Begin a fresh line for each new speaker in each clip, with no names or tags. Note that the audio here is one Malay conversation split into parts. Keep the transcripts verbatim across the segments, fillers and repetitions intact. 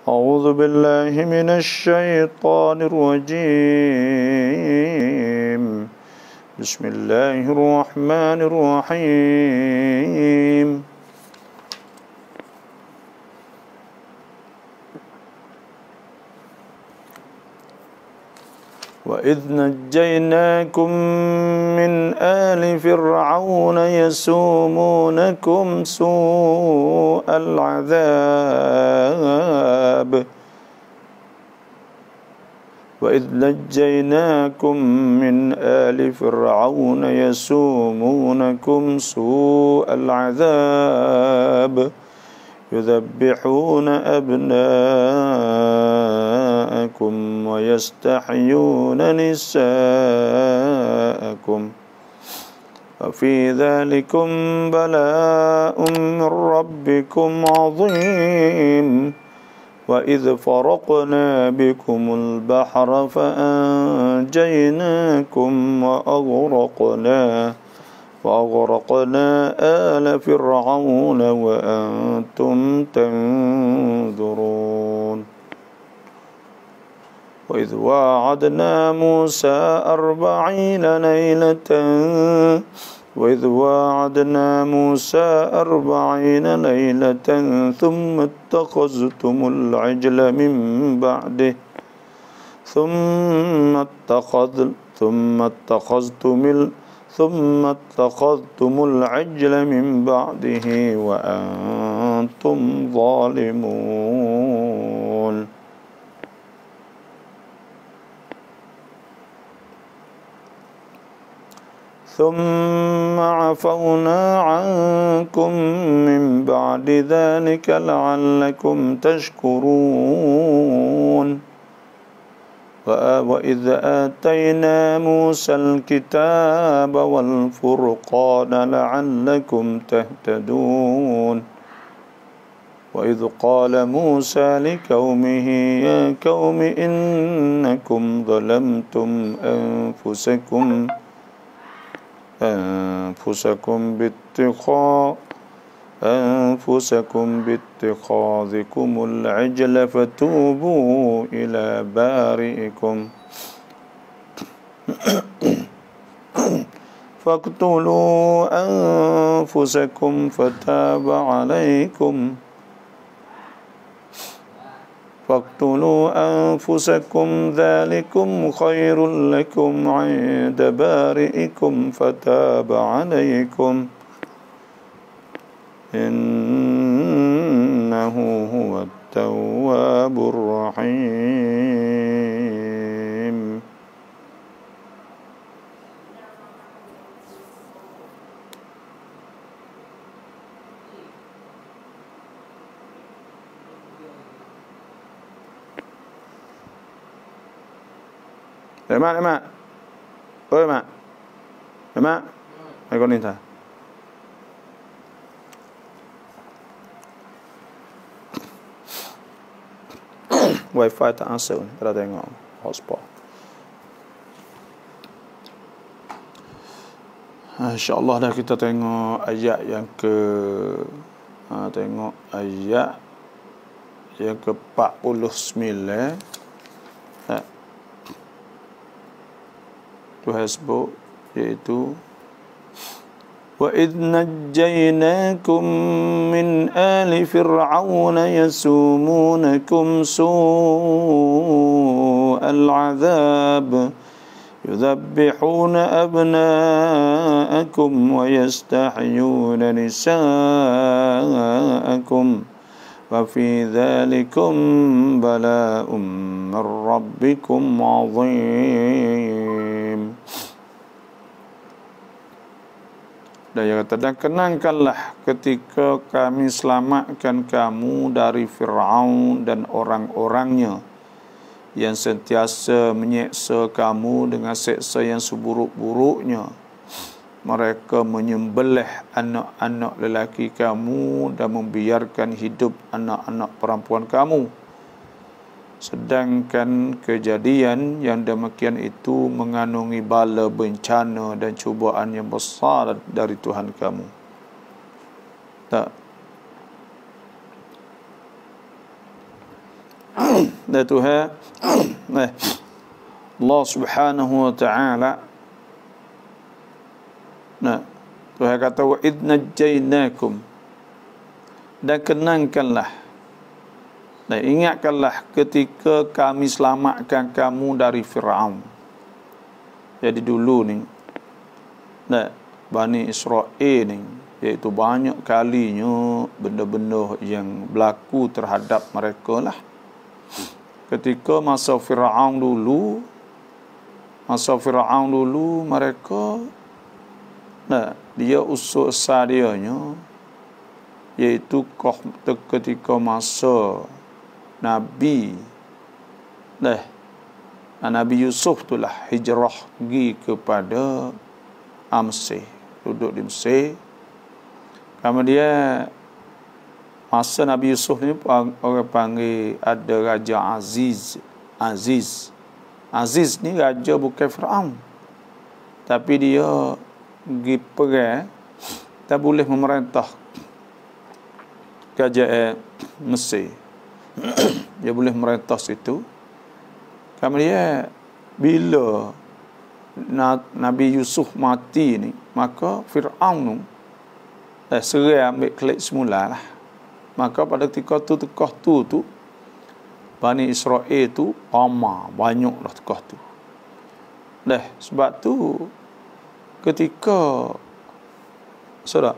أعوذ بالله من الشيطان الرجيم بسم الله الرحمن الرحيم وإذ نجيناكم من آل فرعون يسومونكم سوء العذاب وإذ نجيناكم من آل فرعون يسومونكم سوء العذاب يذبحون أبناءكم ويستحيون نساءكم وفي ذلكم بلاء من ربكم عظيم وإذ فرقنا بكم البحر فأنجيناكم وأغرقنا وأغرقنا آل فرعون وأنتم تنظرون وإذ واعدنا موسى أربعين ليلة وإذ واعدنا موسى أربعين ليلة ثم اتخذتم العجل من بعده ثم اتخذ ثم اتخذتم ال ثم اتخذتم العجل من بعده وأنتم ظالمون ثم عفونا عنكم من بعد ذلك لعلكم تشكرون وإذ آتينا موسى الكتاب والفرقان لعلكم تهتدون وإذ قال موسى لقومه يا قوم إنكم ظلمتم أنفسكم أنفسكم باتخاذ أنفسكم باتخاذكم العجل فتوبوا إلى بارئكم فاقتلوا أنفسكم فتاب عليكم فاقتلوا أنفسكم ذلكم خير لكم عند بارئكم فتاب عليكم إنه هو التواب الرحيم Mak, mak. Oi, mak. Mak. Ai con ninta. Wi-Fi tak answer ni. Kita tengok hotspot. InsyaAllah dah kita tengok ayat yang ke ha, tengok ayat yang ke empat puluh sembilan. Ha. Tuhan sebut iaitu وَإِذْ نَجَّيْنَاكُمْ مِنْ آلِ فِرْعَوْنَ يَسُومُونَكُمْ سُوءَ الْعَذَابِ يُذَبِّحُونَ أَبْنَاءَكُمْ وَيَسْتَحْيُونَ نِسَاءَكُمْ وَفِي ذَلِكُمْ بَلَاءٌ مِّن رَّبِّكُمْ عَظِيمٌ. Dan dia kata, dan kenangkanlah ketika kami selamatkan kamu dari Fir'aun dan orang-orangnya yang sentiasa menyeksa kamu dengan seksa yang seburuk-buruknya. Mereka menyembelih anak-anak lelaki kamu dan membiarkan hidup anak-anak perempuan kamu. Sedangkan kejadian yang demikian itu mengandungi bala bencana dan cubaan yang besar dari Tuhan kamu. Tak. Dan Tuhan nah, Allah Subhanahu wa taala nah Tuhan kata wa id najjaynakum, dan kenangkanlah dan ingatkanlah ketika kami selamatkan kamu dari Firaun. Jadi dulu ni nah Bani Israel ni iaitu banyak kalinya benda-benda yang berlaku terhadap mereka lah. Ketika masa Firaun dulu, masa Firaun dulu mereka nah dia usul asal dia nya iaitu ketika masa Nabi nah Nabi Yusuf itulah hijrah pergi kepada Mesir, duduk di Mesir. Kemudian masa Nabi Yusuf ni orang panggil ada Raja Aziz. Aziz. Aziz ni raja bukan Firaun. Tapi dia pergi perang, tak boleh memerintah kerajaan Mesir. Dia boleh merentah situ. Kemudian bila Nabi Yusuf mati ni, maka Firaun tu eh, serai ambil kelik semula lah. Maka pada ketika tu tekah tu tu Bani Israel tu ramai, banyaklah tekah tu. Dah sebab tu ketika saudara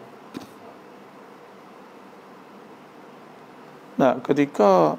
nah ketika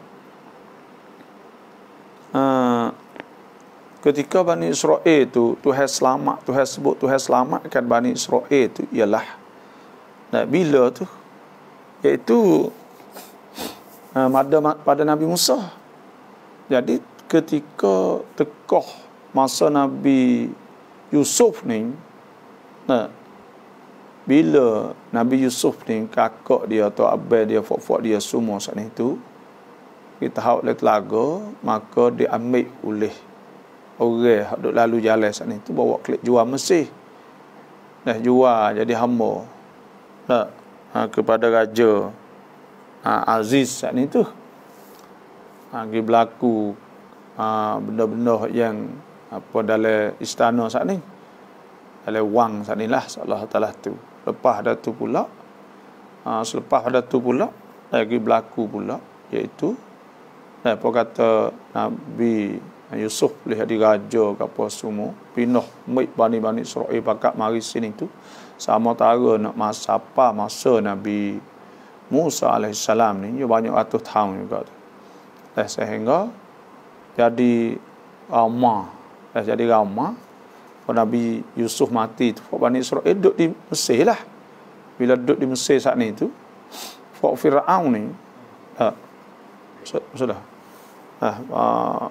uh, ketika Bani Israel tu Tuhan selamat, Tuhan sebut Tuhan selamatkan Bani Israel tu ialah nah bila tu iaitu uh, pada pada Nabi Musa. Jadi ketika tekah masa Nabi Yusuf ni nah bila Nabi Yusuf ni kakak dia atau abang dia, fok-fok dia semua saat itu kita hak oleh telaga, maka diambil oleh orang yang duk lalu jalan saat itu, bawa kelik jual Mesir. Dah jual jadi hamba nah, ha, kepada Raja ha, Aziz saat itu. Ha, pergi berlaku ha, benda-benda yang apa dalam istana saat ni, dalam wang saat ni lah Allah Ta'ala tu. Lepas dah tu pula ha, selepas dah tu pula lagi berlaku pula iaitu apa kata Nabi Yusuf boleh jadi raja ke apa semua, pindah baik Bani-Bani Israel pakat mari sini tu sama tara nak masa apa masa Nabi Musa alaihissalam ni dia banyak ratus tahun juga tu. Dah sehingga jadi ramah, dah jadi ramah. Nabi Yusuf mati tu, Bani Israel duduk di Mesir lah. Bila duduk di Mesir saat ni tu, Fok Firaun ni, ha, sudah, ha, uh,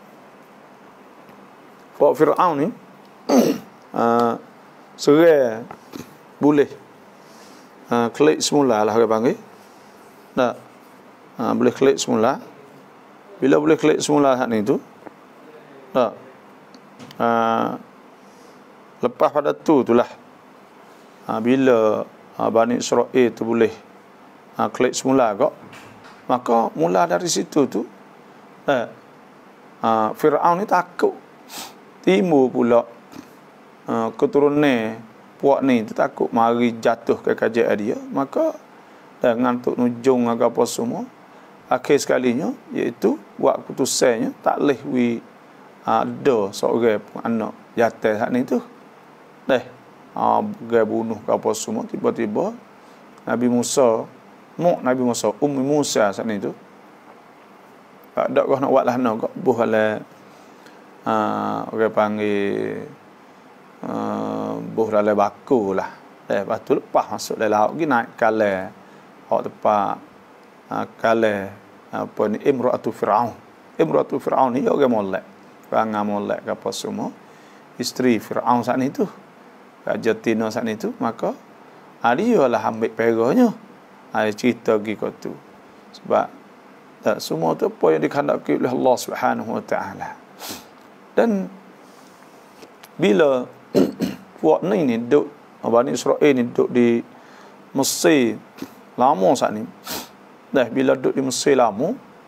Fok Firaun ni, uh, serai boleh uh, klik semula lah orang panggil. Nah, uh, boleh klik semula. Bila boleh klik semula saat ni tu, nah, uh, lepas pada tu itulah ha, bila ha, Bani Israel tu boleh ha, klik semula kok, maka mula dari situ tu eh, ha, Firaun ni takut timbul pula ha, keturunan puak ni tu takut mari jatuh ke kerajaan dia, maka dengan untuk nujung apa semua akhir sekalinya iaitu buat keputusannya tak boleh wi ada seorang anak jatuh saat ni tu. Dah, ah, gaya bunuh ke apa semua, tiba-tiba Nabi Musa, mak Nabi Musa, Ummi Musa saat ni tu, tak ada kau nak buat lah nak kau buh oleh ah, orang panggil ah, buh dalam baku lah. Eh, lepas tu lepas masuk dalam laut, pergi naik kalah, hak tepat ah, kalah apa ni Imra'atu Firaun. Imra'atu Firaun ni orang molek, perangai molek ke apa semua, isteri Firaun saat ni tu. Raja Tino saat itu, maka dia lah ambil peranya. Ada cerita lagi kau tu. Sebab tak, semua tu apa yang dikehendaki oleh Allah Subhanahu Wa Taala. Dan bila puak ni ni duduk, Bani Israel ni duduk di Mesir lama saat ni. Dah bila duduk di Mesir lama,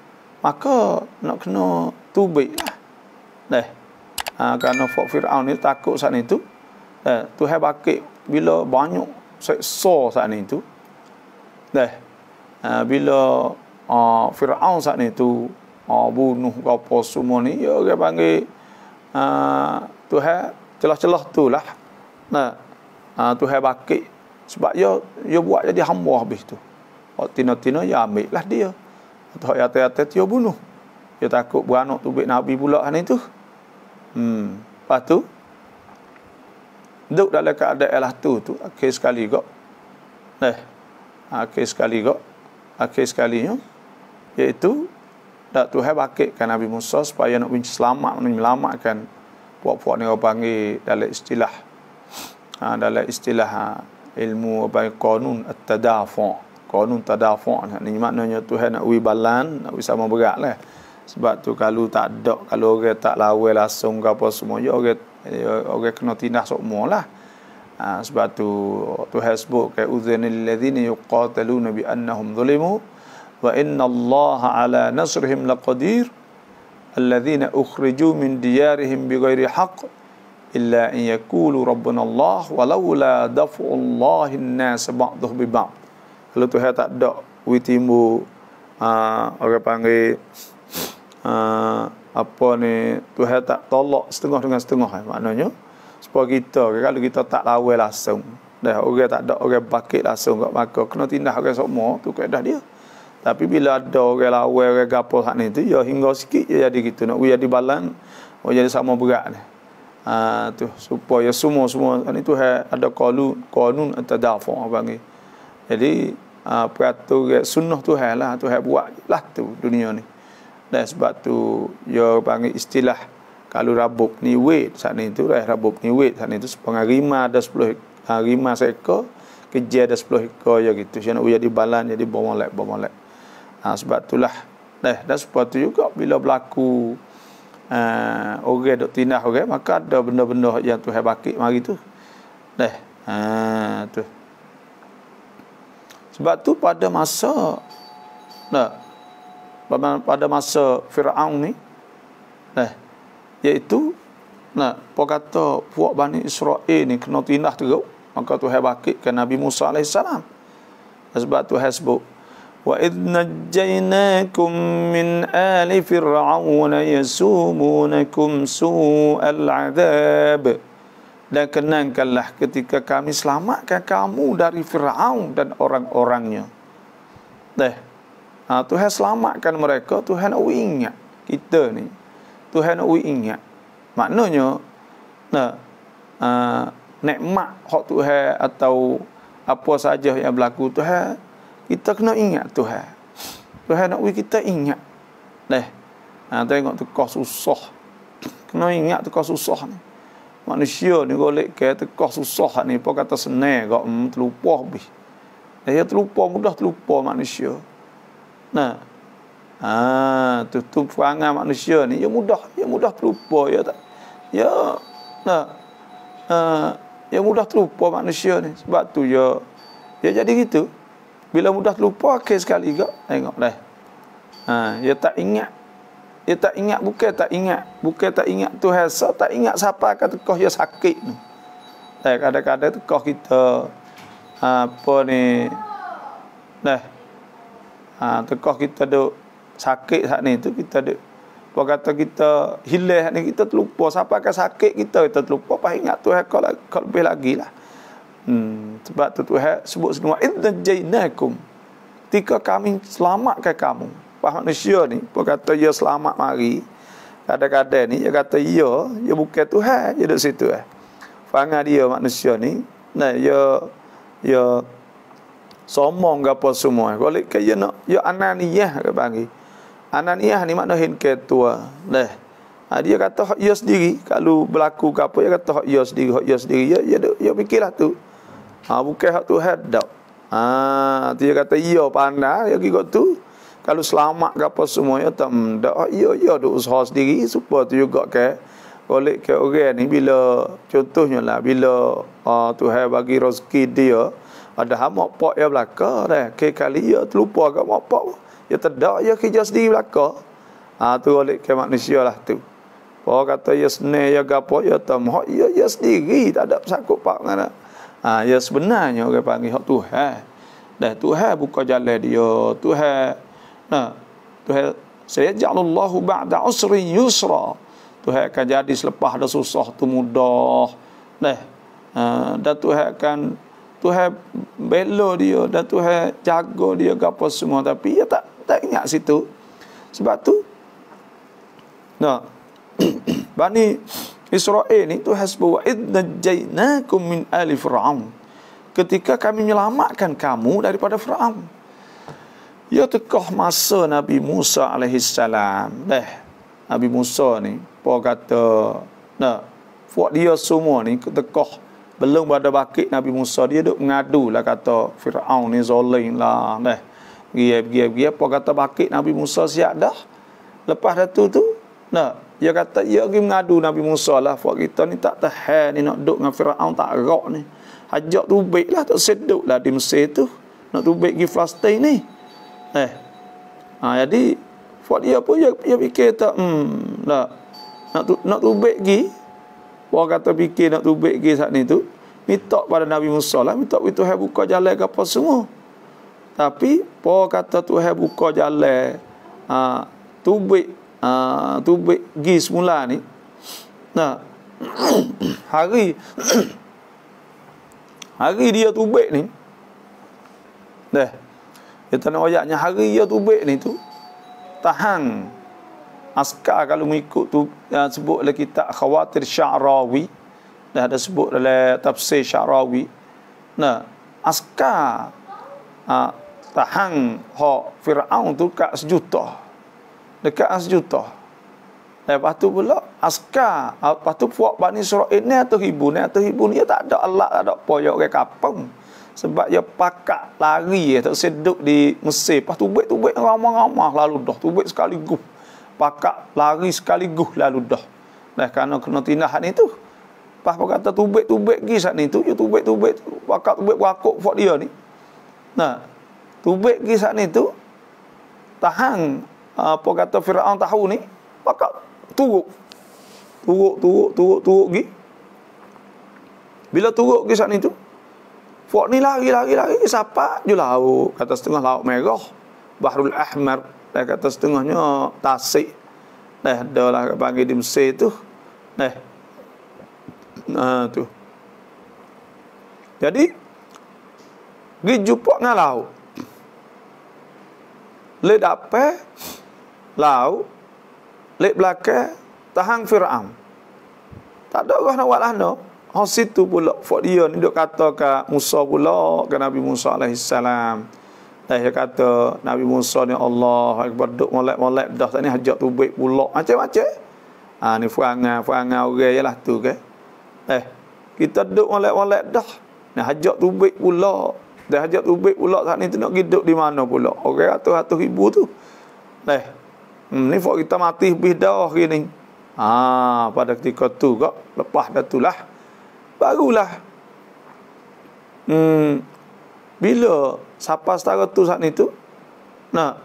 maka nak kena tubik lah. Dah. Ha, kerana Fok Fir'aun ni takut saat itu. Dah. Tuhan bakit bila banyak seksa saat itu. Dah. Ha, bila uh, Fir'aun saat itu uh, bunuh apa semua ni, ya orang panggil uh, Tuhan celah-celah tu lah. Nah, uh, Tuhan bakit sebab dia dia buat jadi hamba habis tu. Hak tina-tina ya ambil lah dia. Atau hak yata-yata dia bunuh. Dia takut beranak tubik Nabi pula kan itu. Hmm. Lepas tu duduk dalam keadaan lah tu tu akhir sekali kok. Nah, akhir sekali kok. Akhir sekalinya iaitu dak Tuhan bakitkan Nabi Musa supaya nak selamat menyelamatkan puak-puak ni orang panggil dalam istilah ha, dalam istilah ha, ilmu apa qanun at-tadafu'. Qanun tadafu' ni maknanya Tuhan nak wi balan, nak wi sama berat lah. Sebab tu kalau tak ada, kalau orang tak lawan langsung ke apa semua, ya orang orang kena tindah semua lah. Ha, sebab tu Tuhan sebut ke udzinil ladzina yuqataluna bi annahum zulimu wa inna Allaha ala nasrihim laqadir alladzina ukhriju min diyarihim bighairi haqq illa an yaqulu rabbuna Allah walaula daf'ullahi an-nas ba'dhum bi ba'd. Kalau Tuhan tak ada wi timbu uh, orang panggil uh, apa ni, Tuhan tak tolak setengah dengan setengah, maknanya supaya kita kalau kita tak lawan langsung, dah orang tak ada orang bakit langsung kat maka kena tindah orang semua tu kaedah dia. Tapi bila ada orang lawan orang gapo hak ni tu, ya hingga sikit je jadi gitu, nak jadi balan, oh jadi sama berat ni. Ha, tu supaya semua-semua ni tu ada qalu qanun at-tadafu' panggil. Jadi uh, peraturan sunnah Tuhan lah, Tuhan buat lah tu dunia ni. Dan sebab tu dia panggil istilah kalau rabuk ni wait saat ni tu dah rabuk ni wait saat ni tu sepengah rima ada sepuluh uh, rima seekor, kejar ada sepuluh ekor ya gitu. Saya nak jadi balan jadi bomolek bomolek. Ha, sebab itulah dah dan sebab tu juga bila berlaku uh, orang dok tindah orang, maka ada benda-benda yang Tuhan bakit mari tu. Dah. Ha tu. Sebab tu pada masa nah pada masa Firaun ni nah iaitu nah apa kata puak Bani Israel ni kena tindah teruk, maka Tuhan bakitkan Nabi Musa alaihi salam. Sebab Tuhan sebut wa idh najjaynakum min ali fir'aun yasumunakum su'al 'adzab. Dan kenangkanlah ketika kami selamatkan kamu dari Firaun dan orang-orangnya. Dah. Ha, Tuhan selamatkan mereka, Tuhan nak ingat kita ni. Tuhan nak ingat. Maknanya nah uh, nikmat hak Tuhan atau apa saja yang berlaku Tuhan, kita kena ingat Tuhan. Tuhan nak kita ingat. Dah. Ha, tengok tekah susah. Kena ingat tekah susah ni. Manusia ni golek ke tekah susah ni, apa kata senang kok hmm, terlupa habis. Dia terlupa, mudah terlupa manusia. Nah. Ah, tu tu perangai manusia ni, ya mudah, ya mudah terlupa ya tak. Ya nah. Ah, ya mudah terlupa manusia ni. Sebab tu ya ya jadi gitu. Bila mudah terlupa akhir sekali kok tengok dah. Ah, ya tak ingat. Dia tak ingat, bukan tak ingat. Bukan tak ingat Tuhan, so, tak ingat siapa kata tekah dia sakit ni. Eh, kadang-kadang tekah kita apa ni dah. Ha, tekah kita duk sakit saat ni tu kita duk apa kata kita hilang ni, kita terlupa siapa kata sakit kita, kita terlupa pas ingat Tuhan kau lebih lagi lah. Hmm, sebab tu Tuhan sebut semua idzainakum. Ketika kami selamatkan kamu. Pas manusia ni, apa kata dia selamat mari. Kadang-kadang ni dia kata ya, dia bukan Tuhan, dia duduk situ eh. Faham dia manusia ni, nah dia dia somong ke apa semua. Kalau ke dia nak dia ananiyah ke panggil. Ananiyah ni makna hin ketua. Nah. Ha, dia kata hak dia sendiri, kalau berlaku ke apa dia kata hak dia sendiri, hak dia sendiri. Dia dia, dia fikirlah tu. Ha, bukan hak Tuhan dak. Ha, dia kata ya pandai, dia kira tu. Kalau selamat ke apa semuanya tak mendak, ya ya duk usaha sendiri supaya tu juga ke oleh ke orang ni bila contohnya lah bila uh, Tuhan bagi rezeki dia ada mak pak ya belaka dah ke kali ya terlupa kat mak pak ya terdak ya kerja sendiri belaka Ha tu oleh ke manusia lah tu. Orang kata ya senang ya gapo ya tamoh ya ya sendiri tak ada sangkut pak ngana. Ha ya sebenarnya orang panggil hak Tuhan. Dah Tuhan buka jalan dia, Tuhan. Nah, Tuhan saya ja'alallahu ba'da usri yusra. Tuhan akan jadi selepas ada susah tu mudah. Nah, uh, dan Tuhan akan Tuhan bela dia dan Tuhan jaga dia gapo semua, tapi dia tak tak ingat situ. Sebab tu nah Bani Israel ni Tuhan sebut idnajainakum min ali fir'aun, ketika kami menyelamatkan kamu daripada Firaun. Ya tekah masa Nabi Musa alaihissalam. Dah Nabi Musa ni apa kata nah buat dia semua ni tekah belum pada bakit Nabi Musa dia duk mengadu lah kata Firaun ni zalim lah. Dah dia dia dia apa kata bakit Nabi Musa siap dah. Lepas tu tu nah dia kata dia pergi mengadu Nabi Musa lah, buat kita ni tak tahan ni nak duk dengan Firaun tak rak ni. Hajak tubik lah, tak seduk lah di Mesir tu. Nak tubik pergi Palestin ni. Eh. Ha, jadi, buat dia pun, dia, dia fikir tak, hmm, nak, nak, tu, nak tubik pergi. Orang kata fikir nak tubik pergi saat ni tu. Minta pada Nabi Musa lah, minta Tuhan buka jalan ke apa semua. Tapi, orang kata Tuhan buka jalan, ha, tubik, ha, tubik pergi semula ni. Nah, hari, hari dia tubik ni. Dah. Kita nak ayatnya hari dia tubik ni tu. Tahan. Askar kalau mengikut tu yang sebut oleh kitab Khawatir Sya'rawi. Dah ada sebut dalam tafsir Sya'rawi. Nah, askar ha, tahan hak Firaun tu kat sejuta. Dekat sejuta. Lepas tu pula askar, lepas tu puak Bani Israel ni atau ribu ni atau ribu ni tak ada alat, tak ada apa yang orang kapung. Sebab dia pakak lari tak seduk di Mesir. Lepas tubik-tubik ramah-ramah lalu dah. Tubik sekaligus. Pakak lari sekaligus lalu dah. Dah kerana kena tindahan itu. Lepas apa kata tubik-tubik pergi saat ni tu. Ya tubik-tubik tu. Pakak tubik berakuk buat dia ni. Nah, tubik pergi saat ni tu. Tahan. Apa kata Firaun tahu ni. Pakak turuk. Turuk, turuk, turuk, turuk pergi. Bila turuk pergi saat ni tu. Fok ni lari, lari, lari. Siapa? Ju laut. Kata setengah laut merah. Bahrul Ahmar. Dan kata setengahnya Tasik. Dah ada lah panggil di Mesir tu. Dah. Nah tu. Jadi. Pergi jumpa dengan laut. Lek dapat. Laut. Lek belakang. Tahan Firaun. Tak ada orang nak buat lah no. Oh situ pula fok dia ni duk kata ke Musa pula, ke Nabi Musa alaihissalam. Dah dia kata Nabi Musa ni Allah akbar duk molek-molek dah tak ni hajak tubik pula macam-macam. Ha ni perangai-perangai orang jelah tu ke. Eh kita duk molek-molek dah. Ni hajak tubik pula. Dah hajak tubik pula saat ni tu nak hidup di mana pula. Orang ratus-ratus ribu tu. Eh hmm, ni fok kita mati lebih dah hari ni. Ha pada ketika tu kok lepas dah tulah barulah hmm, bila siapa setara tu saat ni tu nah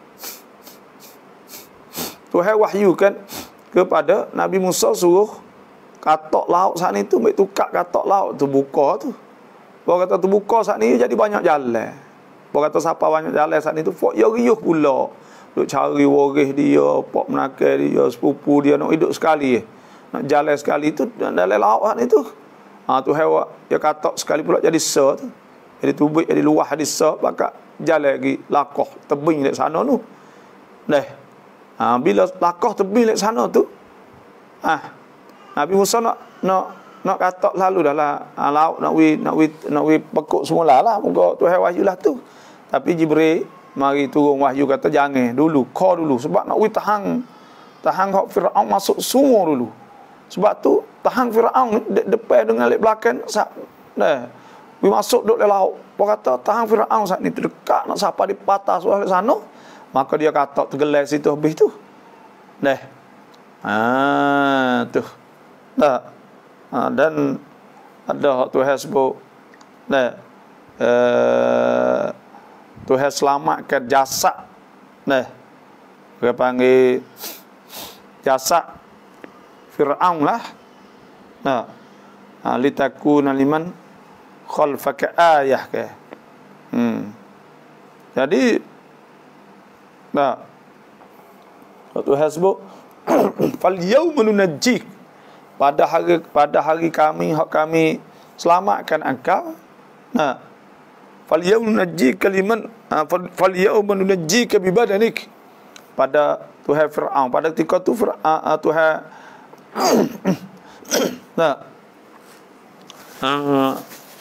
Tuhan wahyukan kepada Nabi Musa suruh katok laut saat ni tu baik tukar katok laut tu buka tu. Bawa kata tu buka saat ni jadi banyak jalan. Bawa kata siapa banyak jalan saat ni tu fok ya riuh pula duk cari waris dia, pok menakai dia, sepupu dia nak hidup sekali nak jalan sekali tu dalam laut saat ni tu. Ha tu hewa dia katak sekali pula jadi sa tu. Jadi tubik jadi luah di sa bakak jalan lagi lakoh tebing dekat sana tu. Dah. Ha bila lakoh tebing dekat sana tu. Ah. Nabi Musa nak nak nak katak lalu dah lah. Ha, laut nak wi nak wi nak wi pekuk semula lah. Moga Tuhan wahyu lah tu. Tapi Jibril mari turun wahyu kata jangan dulu, kau dulu sebab nak wi tahan tahan hak Firaun masuk semua dulu. Sebab tu tahan Firaun de depan dengan lek belakang sat dah we masuk duk dalam laut. Apa kata tahan Firaun saat ni terdekat nak siapa di patah suah sana maka dia kata tergelar situ habis tu dah. Ah tu dah. Ha, dan ada hak Tuhan sebut dah eh Tuhan selamatkan jasad dah Dia panggil jasad Fir'aun lah. Nah, ha, litakuna liman khalfaka ayah ke. Hmm. Jadi nah, Tuhan sebut fal yauma nunajjik, pada hari pada hari kami hak kami selamatkan engkau. Nah, fal yauma nunajjik liman fal yauma nunajjik bi badanik, pada Tuhan Fir'aun pada ketika tu Fir'aun Tuhan nah uh,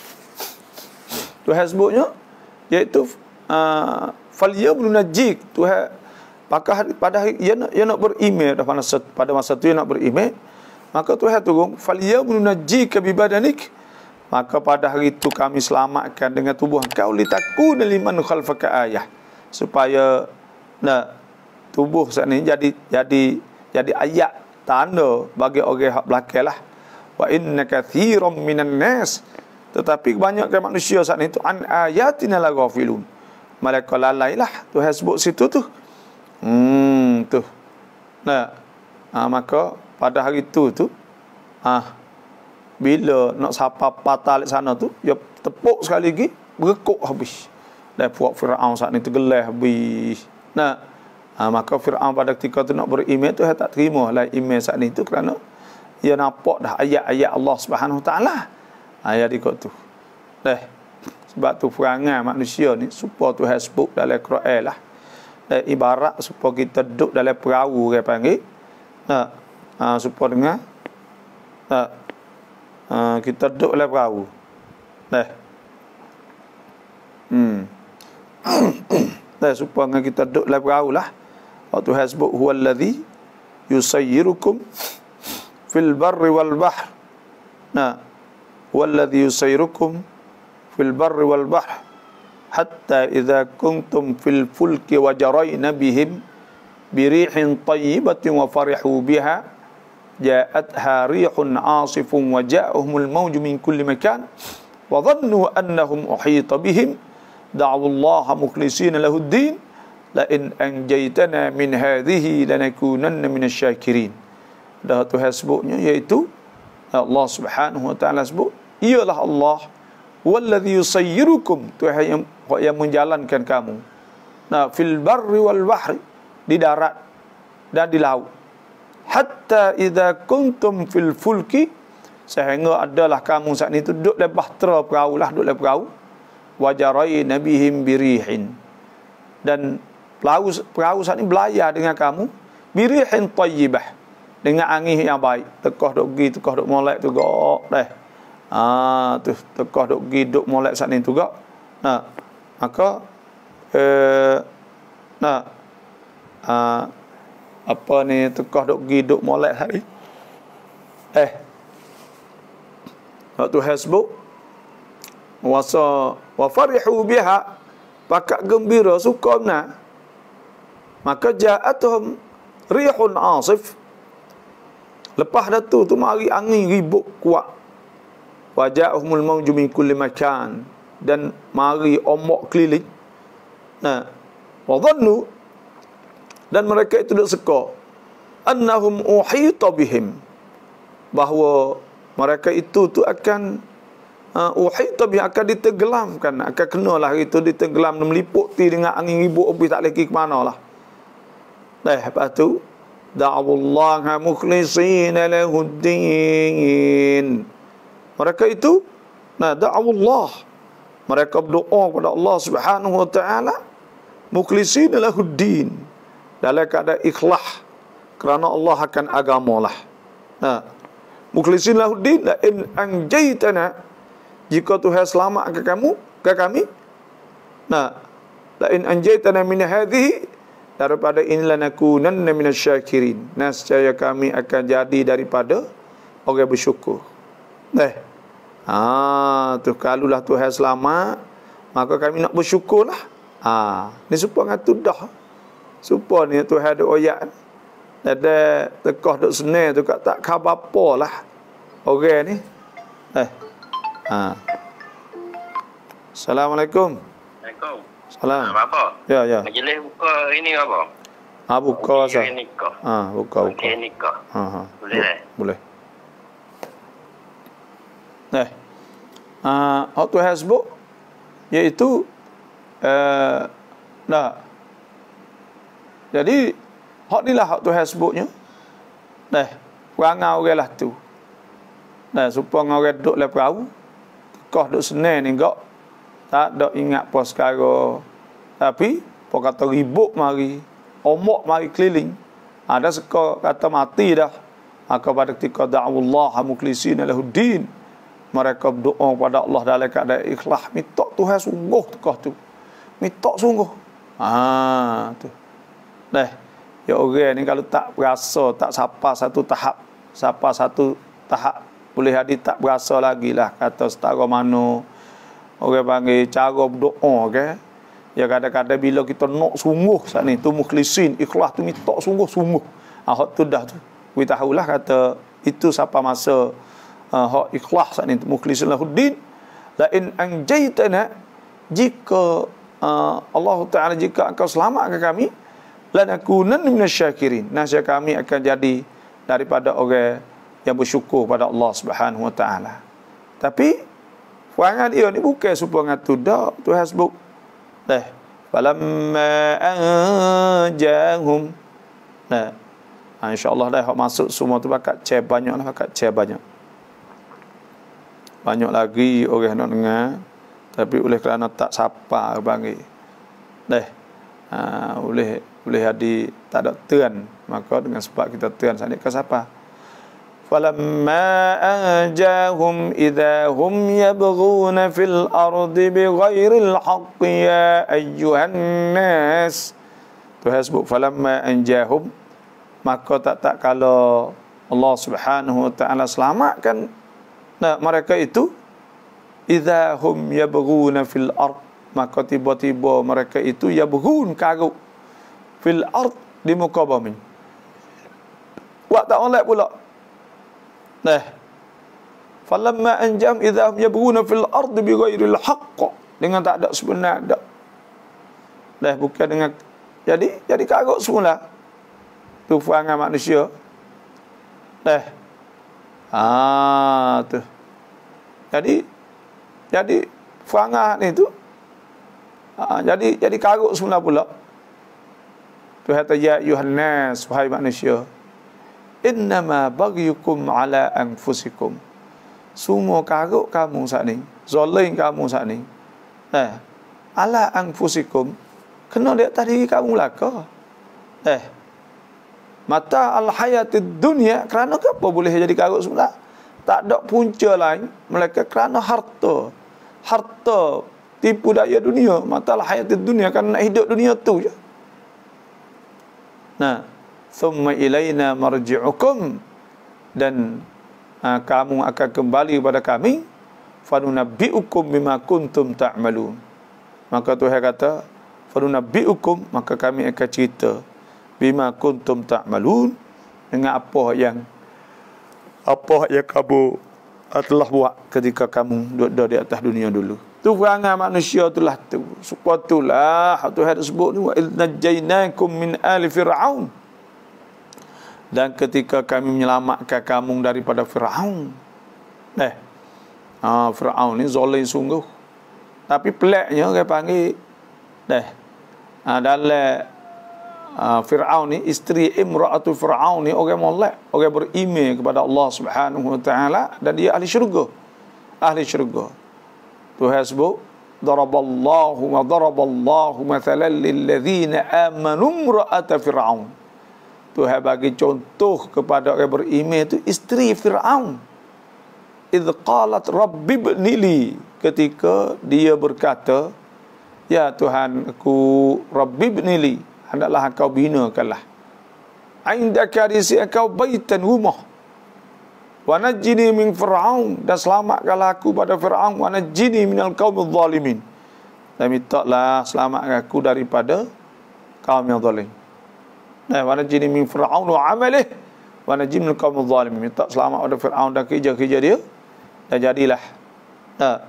Tuhan sebutnya iaitu uh, fal yauma nunajjik, Tuhan maka pada hari ia nak, ia nak berimej pada masa pada masa tu ia nak berimej, maka Tuhan turun fal yauma nunajjika bi badanik, maka pada hari itu kami selamatkan dengan tubuh engkau litakuna liman khalfaka ayah, supaya nah tubuh saat ni jadi jadi jadi ayat tanda bagi orang hak belakang lah. Wa inna katsiran minan nas, tetapi kebanyakan manusia saat ni tu an ayatina la ghafilun, mereka lalai lah. Tuhan sebut situ tu. Hmm tu. Nah, ha, maka pada hari tu tu ah bila nak sapa patah di sana tu, dia tepuk sekali lagi, berekuk habis. Dan puak Fir'aun saat ni tergelah habis. Nah, ha, maka Fir'aun pada ketika tu nak berimej tu, dia tak terima lah imej saat ni tu, kerana dia nampak dah ayat-ayat Allah Subhanahu Wa Taala. Ayat ikut tu. Dah. Sebab tu perangai manusia ni supaya Tuhan sebut dalam Quran lah. Dan ibarat supaya kita duduk dalam perahu dia panggil. Nah, ha, supaya dengar. Nah, ha, kita duduk dalam perahu. Dah. Hmm. Dah supaya kita duduk dalam perahu lah. Waktu Tuhan sebut huwallazi yusayyirukum fil barri wal bahr. Nah, huwallazi yusayyirukum fil barri wal bahr hatta idza kuntum fil fulki wa jarayna bihim birihin tayyibatin wa farihu biha ja'atha rihun 'asifun wa ja'ahumul mawju min kulli makan wa dhannu annahum uhita bihim da'u Allaha mukhlishina lahu ad-din la in anjaytana min hadhihi lanakunanna minasy syakirin. Dah Tuhan sebutnya iaitu Allah Subhanahu Wa Taala sebut, ialah Allah wallazi yusayyirukum, Tuhan yang, yang menjalankan kamu, nah fil barri wal bahri, di darat dan di laut, hatta idza kuntum fil fulki, sehingga adalah kamu saat itu duduk dalam bahtera perahu lah, duduk dalam perahu, wajarayna bihim birihin, dan perahu perahu saat ini belayar dengan kamu birihin tayyibah, dengan angin yang baik, tekah duk gi tekah duk molek tu gak dah. Ah tu tekah duk gi duk molek saat ni tu gak. Nah, maka eh nah ah apa ni tekah duk gi duk molek hari. Eh waktu hasbuk wasa wa farihu biha, pakak gembira suka benar, maka ja'atuhum rihun 'asif, lepas dah tu tu mari angin ribut kuat, waja'ahumul mawju min kulli makan, dan mari ombak keliling. Nah, wa dhannu, dan mereka itu dak seka, annahum uhita bihim, bahawa mereka itu tu akan uh, uhita bihim, akan ditenggelamkan, akan kenalah itu ditenggelam, meliputi dengan angin ribut habis tak lagi ke mana lah. Dah lepas tu da'awallaha mukhlishina lahuddin, mereka itu nah da'awallah, mereka berdoa kepada Allah Subhanahu Wa Taala mukhlishina lahuddin, dalam keadaan ikhlas kerana Allah akan agama lah. Nah, mukhlishina lahuddin la in anjaytana, jika Tuhan selamat ke kamu ke kami, nah la in anjaytana min hadhihi, daripada inilah nakunanna minasyakirin, nescaya kami akan jadi daripada orang bersyukur. Dah. Ha, tu kalulah Tuhan selamat, maka kami nak bersyukurlah. Ha, ni supaya ngatu dah. Supaya ni Tuhan ada ayat. Ada tekah duk senang tu kat tak khabar apalah orang ni. Eh. Ha. Assalamualaikum.
Assalamualaikum.
Salam.
Apa?
Ya, ya.
Majlis buka ini apa?
Ha, buka rasa.
nikah.
Ha, buka buka.
Okey nikah.
Ha ha.
Boleh eh?
Boleh. Nah. Ah, uh, hak tu hasbuk iaitu uh, nah. Jadi hak ni lah hak tu hasbuknya. Nah, perangai orang lah tu. Nah, supaya orang duduk dalam perahu, kau duduk senang ni gak. Tak ada ingat pos sekarang. Tapi pok kata ribut mari, ombak mari keliling. Ada seka kata mati dah. Maka pada ketika da'awullah mukhlisina lahuddin, mereka berdoa kepada Allah dalam keadaan ikhlas, minta Tuhan sungguh tekah tu. Minta sungguh. Ah tu. Dah. Ya orang ni kalau tak berasa, tak sapa satu tahap, sapa satu tahap, boleh jadi tak berasa lagi lah kata setara mana orang panggil cara berdoa ke. Ya kadang-kadang bila kita nak sungguh saat ni tu mukhlisin, ikhlas tu minta sungguh-sungguh. Ah hak tu dah tu. Kita tahulah kata itu siapa masa uh, hak ikhlas saat ni mukhlisin lahuddin. La in anjaytana, jika uh, Allah Taala jika engkau selamatkan kami, lanakunan minasyakirin. Nasya kami akan jadi daripada orang yang bersyukur pada Allah Subhanahu Wa Taala. Tapi perangai dia ni bukan supaya ngatu dak tu hasbuk. Dah. Falamma anjahum. Nah. Ha, insya-Allah dah hak masuk semua tu bakat cek banyaklah, bakat cek banyak. Banyak lagi orang nak dengar tapi oleh kerana tak sapa panggil. Dah. Ha, boleh boleh jadi tak ada tuan, maka dengan sebab kita tuan saat ni ke siapa? Falamma anjahum idza hum yabghuna fil ardi bighairil haqqi ya ayyuhan nas. Tu hasbuk falamma anjahum, maka tak tak kalau Allah Subhanahu Wa Taala selamatkan nah, mereka itu idza hum yabghuna fil ard, maka tiba-tiba mereka itu yabghun karuk fil ard di muka bumi. Buat tak oleh pula. Nah. Falamma anjam idza hum yabghuna fil ard bighairil haqq, dengan tak ada sebenar dak. Dah bukan dengan jadi jadi karuk semula. Tu perangai manusia. Dah. Ah tu. Jadi jadi perangai ni tu ah, jadi jadi karuk semula pula. Tu kata ya Yohanes, wahai manusia, innama baghyukum ala anfusikum. Semua karuk kamu saat ni, zalim kamu saat ni. Eh, ala anfusikum, kena di atas diri kamu lah ke? Eh, mata al-hayatid dunia, kerana apa boleh jadi karut semula? Tak ada punca lain melainkan kerana harta. Harta tipu daya dunia, mata al-hayatid dunia, kerana nak hidup dunia tu je. Nah, thumma ilaina marji'ukum, dan uh, kamu akan kembali kepada kami, fanunabbi'ukum bima kuntum ta'malun. Maka Tuhan kata fanunabbi'ukum, maka kami akan cerita bima kuntum ta'malun, dengan apa yang apa yang kamu telah buat ketika kamu duduk di atas dunia dulu. Tu perangai manusia itulah tu. Supaya itulah Tuhan sebut ni wa idh najjaynakum min ali fir'aun. Dan ketika kami menyelamatkan kamu daripada Firaun. Eh. Ah Firaun ni zalim sungguh. Tapi peliknya orang panggil dah. Ah dalam Uh, Fir'aun ni, isteri imra'atu Fir'aun ni orang molek, orang beriman kepada Allah Subhanahu Wa Taala, dan dia ahli syurga. Ahli syurga. Tuhan sebut daraballahu wa daraballahu mathalan lil ladzina amanu imra'ata Fir'aun. Tuhan bagi contoh kepada orang beriman itu isteri Fir'aun. Idz qalat rabbi ibnili, ketika dia berkata, ya Tuhan aku, rabbi ibnili, hendaklah engkau binakanlah indaka di sisi engkau baitan, rumah, wa najjini min fir'aun, dan selamatkanlah aku pada Fir'aun, wa najjini minal qaumidz zalimin, dan mintalah selamatkan aku daripada kaum yang zalim. Nah, wa najjini min fir'aun wa amalih wa najjini minal qaumidz zalimin, minta selamat pada Fir'aun dan kerja-kerja dia, dan jadilah nah,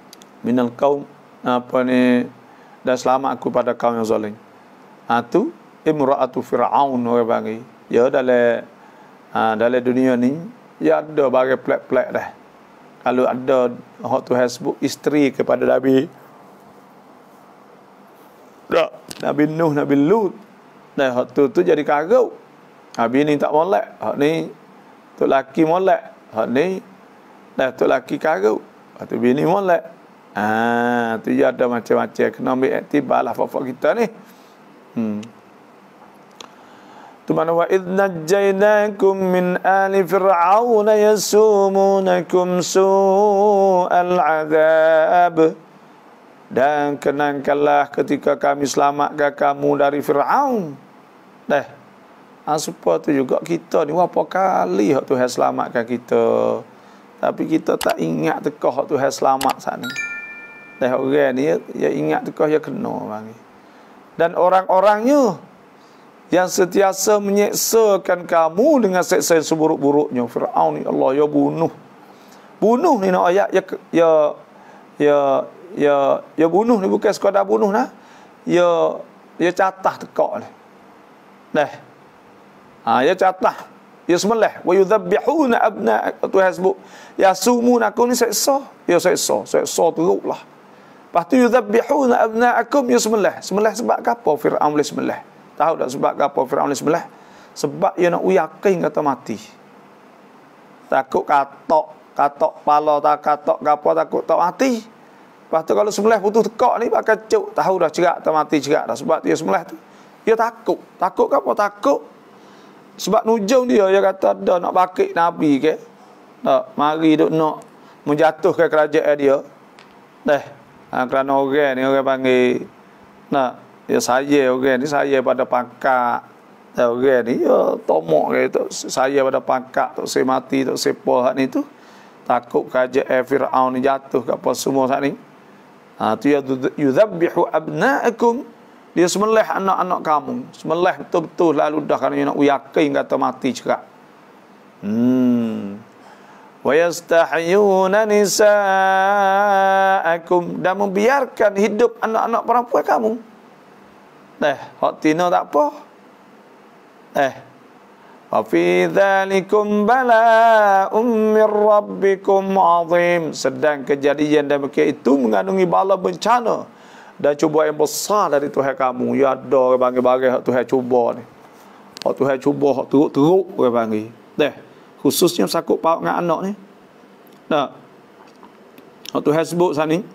minal qaum apa ni, dan selamat aku pada kaum yang zalim. Ha tu imra'atu Fir'aun orang panggil. Ya dalam ha, dalam dunia ni ya ada bagai plek-plek dah. Kalau ada hak tu sebut isteri kepada Nabi dak Nabi Nuh, Nabi Lut. Dah hak tu tu jadi kagau. Nabi ni tak molek, hak ni tu laki molek, hak ni dah tu laki kagau. Hak tu bini molek. Ah, tu ya ada macam-macam kena ambil iktibar lah fak kita ni. Hmm. Tu mana wa idh najjaynakum min ali fir'auna yasumunakum su'al azab. Dan kenangkanlah ketika kami selamatkan kamu dari Fir'aun. Dah. Ha, supaya tu juga kita ni berapa kali hak Tuhan selamatkan kita. Tapi kita tak ingat tekah hak Tuhan selamat saat ni. Dah orang ni ya, ya ingat tekah ya kena bang. Dan orang-orangnya yang sentiasa menyeksakan kamu dengan seksa yang seburuk-buruknya. Fir'aun ni Allah ya bunuh. Bunuh ni nak ayat ya ya ya ya ya bunuh ni bukan sekadar bunuh nah. Ya ya catah tekak ni. Dah. Ha ya catah. Ya sembelih wa yudhabbihuna abna Tuhan sebut ya sumunakum ni seksa. Ya seksa, seksa teruklah. Lepas tu yudhabbihuna abnaakum ya sembelih. Sembelih sebab apa Firaun boleh sembelih? Tahu tak sebab apa Firaun boleh sembelih? Sebab dia nak yakin kata mati. Takut katok, katok pala tak katok gapo takut tak mati. Lepas tu kalau sembelih putus tekak ni pakai cuk, tahu dah cerak tak mati cerak dah sebab dia sembelih tu. Dia takut. Takut apa? Takut sebab nujung dia dia kata dah nak bakik Nabi ke. Tak mari duk nak menjatuhkan kerajaan dia. Dah. Ha, kerana orang ni orang panggil nak ya saya orang ni saya pada pangkat. Ya, orang ni ya tomok ke tu saya pada pangkat tu saya mati tu sepol hak ni tu. Takut kerajaan Firaun ni jatuh ke apa semua hak ni. Ha tu ya yudhabbihu abnaakum. Dia sembelih anak-anak kamu. Sembelih betul-betul lalu dah kerana nak yakin kata mati cerak. Hmm. Wa yastahyuna nisaakum, dan membiarkan hidup anak-anak perempuan kamu. Eh, hak tina tak apa. Eh. Wa fi dzalikum bala'um mir rabbikum 'azim. Sedang kejadian demikian itu mengandungi bala bencana dan cuba yang besar dari Tuhan kamu. Ya ada orang panggil-panggil hak Tuhan cuba ni. Hak Tuhan cuba hak teruk-teruk orang panggil. Dah, khususnya sakut paut dengan anak ni. Dah. Hak Tuhan sebut sana ni.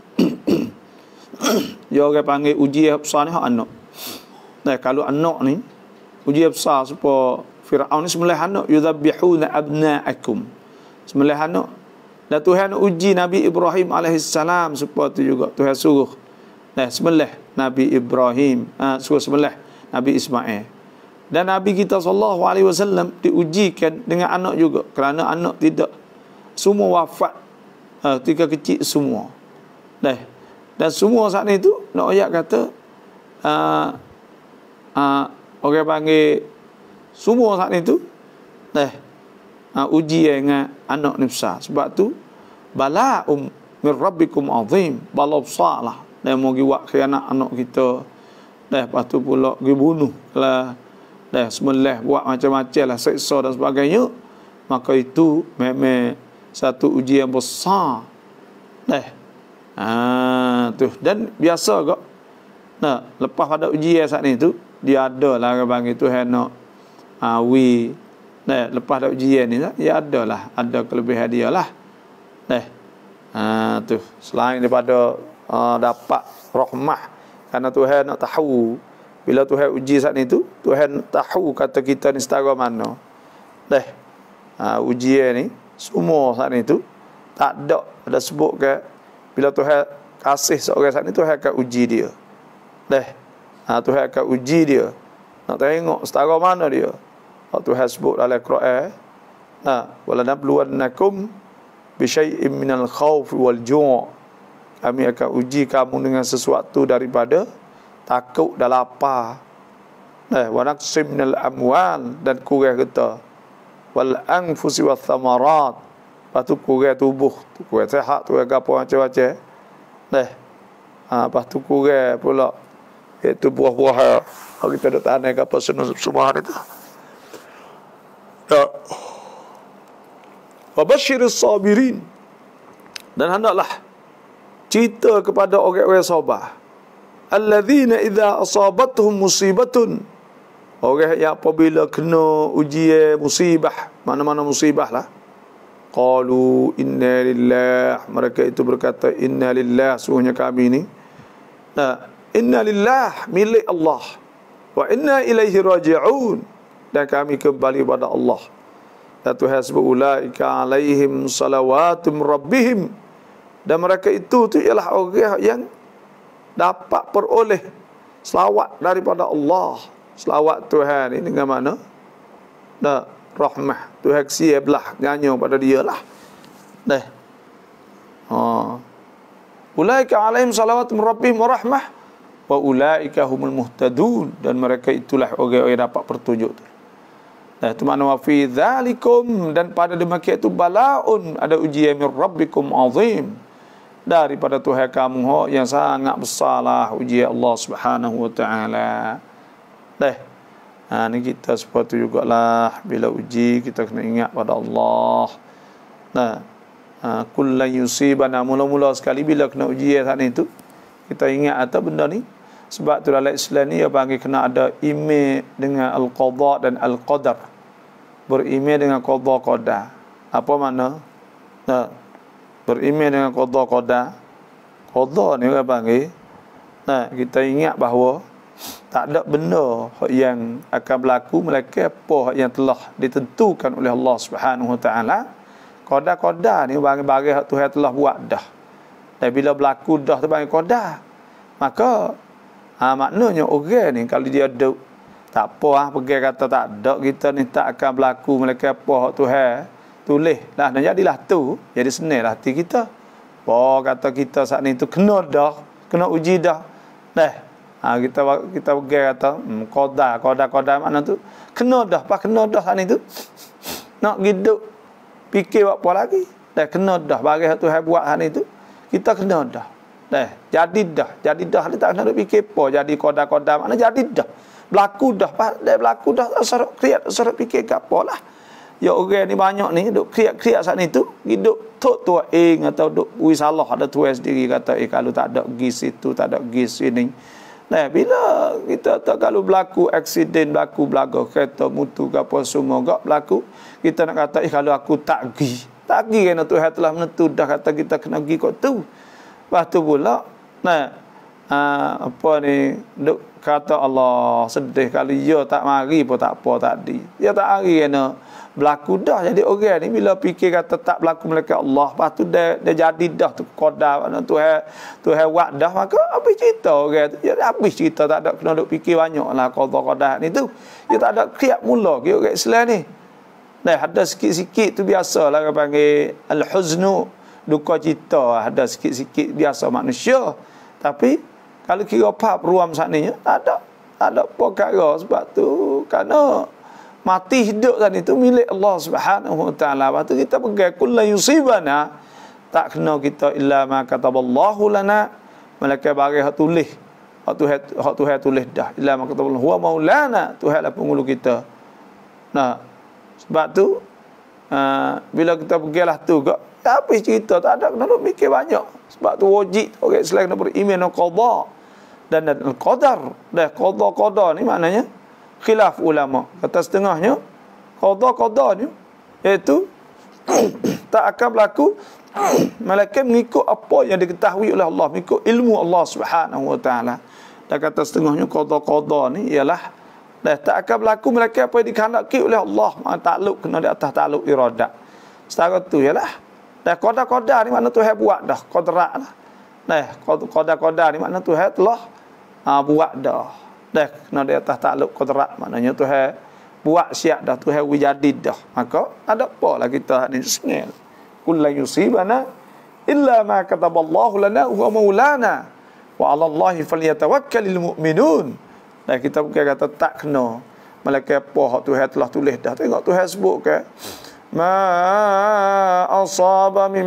Ya orang panggil ujian besar ni hak anak. Dah, kalau anak ni ujian besar supaya Firaun ni sembelih anak yudhabbihuna abnaakum. Sembelih anak. Dan Tuhan uji Nabi Ibrahim alaihissalam supaya tu juga Tuhan suruh nah, sembelih Nabi Ibrahim, uh, suruh sembelih Nabi Ismail. Dan Nabi kita sallallahu alaihi wasallam diujikan dengan anak juga kerana anak tidak semua wafat uh, ketika kecil semua. Nah, dan semua saat itu nak ayat kata uh, uh, orang panggil semua saat itu nah uh, uji dengan anak ni besar. Sebab tu bala'um mir rabbikum 'azim, bala besar lah. Dan mau pergi buat khianat anak kita. Dah, lepas tu pula pergi bunuh lah. Dah, sembelih buat macam-macam lah, seksa dan sebagainya. Maka itu memang satu ujian besar. Dah. Ha, tu. Dan biasa kok. Nah, lepas pada ujian saat ni tu, dia ada lah orang panggil Tuhan nak ha, wi. Dah, lepas pada ujian ni, dia ada lah. Ada kelebihan dia lah. Dah. Ha, tu. Selain daripada Uh, dapat rahmah kerana Tuhan nak tahu bila Tuhan uji saat ni tu Tuhan tahu kata kita ni setara mana. Dah uh, ujian ni semua saat ni tu tak ada ada sebut ke bila Tuhan kasih seorang saat ni Tuhan akan uji dia. Dah uh, Tuhan akan uji dia nak tengok setara mana dia. Tuhan sebut dalam Quran nah wala nabluwannakum bi syai'in minal khaufi wal ju', kami akan uji kamu dengan sesuatu daripada takut dan lapar. Eh, wa naqsim minal amwal, dan kurang kita. Wal anfusi wath thamarat, lepas tu kurang tubuh, tu kurang sehat, tu kurang apa macam-macam. Eh, ha, lepas tu kurang pula Iaitu buah-buah yang kita dah tanam ke apa semua hari itu. Ya. Wa basyirus sabirin. Dan hendaklah cerita kepada orang-orang sabar. Alladzina idza asabatuhum musibatun. Orang yang apabila kena ujian musibah, mana-mana musibah lah. Qalu inna lillah. Mereka itu berkata inna lillah, sungguhnya kami ni. Nah, inna lillah, milik Allah. Wa inna ilaihi raji'un. Dan kami kembali kepada Allah. Dan Tuhan sebut ulaika alaihim salawatum rabbihim. Dan mereka itu tu ialah orang yang dapat peroleh selawat daripada Allah. Selawat Tuhan ini dengan mana? Nah, rahmah. Tuhan kesiya belah nyanyo pada dia lah. Dah. Ha. Ulaika alaihim salawatum rabbihim wa rahmah wa ulaika humul muhtadun. Dan mereka itulah orang yang dapat petunjuk tu. Nah, itu makna wa fi dzalikum, dan pada demikian itu balaun, ada ujian min rabbikum azim, daripada Tuhan kamu ho yang sangat besarlah ujian Allah Subhanahu wa taala. Dah. Ha, ni kita seperti jugalah bila uji kita kena ingat pada Allah. Nah, ha, kullan yusibana, mula-mula sekali bila kena ujian saat itu kita ingat atau benda ni. Sebab tu dalam Islam ni dia panggil kena ada iman dengan al-qada dan al-qadar. Beriman dengan qada qadar. Apa makna? Nah, beriman dengan qada qadar. Qada ni dia panggil. Nah, kita ingat bahawa tak ada benda yang akan berlaku melainkan apa yang telah ditentukan oleh Allah Subhanahu Wa Taala. Qadar-qadar ni barang-barang Tuhan telah buat dah. Dan bila berlaku dah tu panggil qadar. Maka ha, maknanya orang ni kalau dia duk tak apa ah pergi kata tak ada, kita ni tak akan berlaku melainkan apa Tuhan tulis lah, dan jadilah tu jadi senanglah hati kita. Apa kata kita saat ni tu kena dah, kena uji dah. Dah. Ha, kita kita pergi kata hmm, qadar, qadar qadar makna tu kena dah, pas kena dah saat ni tu. Nak hidup fikir apa lagi? Dah kena dah barang Tuhan buat saat ni tu. Kita kena dah. Dah, jadi dah. Jadi dah dia tak kena duk fikir apa. Jadi qadar-qadar makna jadi dah. Berlaku dah, dah berlaku dah, sorok kriat, sorok fikir ke apalah. Ya orang ni banyak ni duk kriat-kriat saat ni tu, hidup tok tua ing atau duk ui salah ada tuai sendiri kata eh kalau tak ada pergi situ, tak ada pergi sini. Nah, bila kita tak kalau berlaku aksiden, berlaku belaga kereta mutu ke apa semua gak berlaku, kita nak kata eh kalau aku tak pergi. Tak pergi kerana Tuhan telah menentu dah kata kita kena pergi kok tu. Lepas tu pula, nah, uh, apa ni, duk kata Allah sedih kali dia tak mari pun tak apa tadi. Dia tak mari kerana berlaku dah. Jadi orang ni bila fikir kata tak berlaku melainkan Allah, lepas tu dia, dia jadi dah tu qadar mana Tuhan Tuhan buat dah, maka habis cerita orang tu. Dia habis cerita, tak ada kena duk fikir banyaklah qadar-qadar ni tu. Dia tak ada kriat mula ke orang Islam ni. Nah, ada sikit-sikit tu biasalah orang panggil al-huznu, duka cita, ada sikit-sikit biasa manusia. Tapi kalau kira pap ruam saat ni tak ada, tak ada perkara. Sebab tu kerana mati hidup saat itu milik Allah Subhanahu Wa Taala. Lepas tu kita pegang kullu yusibana, tak kena kita illa ma kataballahu lana, malaikat barang hak tulis, hak Tuhan hak Tuhan tulis dah, illa ma kataballahu huwa maulana, Tuhan lah pengulu kita. Nah, sebab tu uh, bila kita pergilah tu gak habis cerita, tak ada kena duk mikir banyak. Sebab tu wajib orang Islam kena beriman dengan qada dan dan qadar. Dah qada-qada ni maknanya khilaf ulama. Kata setengahnya qada-qada ni iaitu tak akan berlaku malaikat mengikut apa yang diketahui oleh Allah, mengikut ilmu Allah Subhanahu Wa Taala. Dan kata setengahnya qada-qada ni ialah dah tak akan berlaku malaikat apa yang dikehendaki oleh Allah. Takluk kena di atas takluk iradat. Setara tu ialah dah qadar-qadar ni makna Tuhan buat dah, qadar lah. Dah qadar-qadar ni makna Tuhan telah ha, buat dah. Dah kena di atas takluk qadar, maknanya Tuhan buat siap dah, Tuhan wujud dah. Maka ada apalah kita ni sengal. Kullu yusibana illa ma kataballahu lana huwa maulana wa 'ala Allahi falyatawakkalul mu'minun. Dah kita bukan kata tak kena malaikat apa hak Tuhan telah tulis dah. Tengok Tuhan sebut ke ma asaba min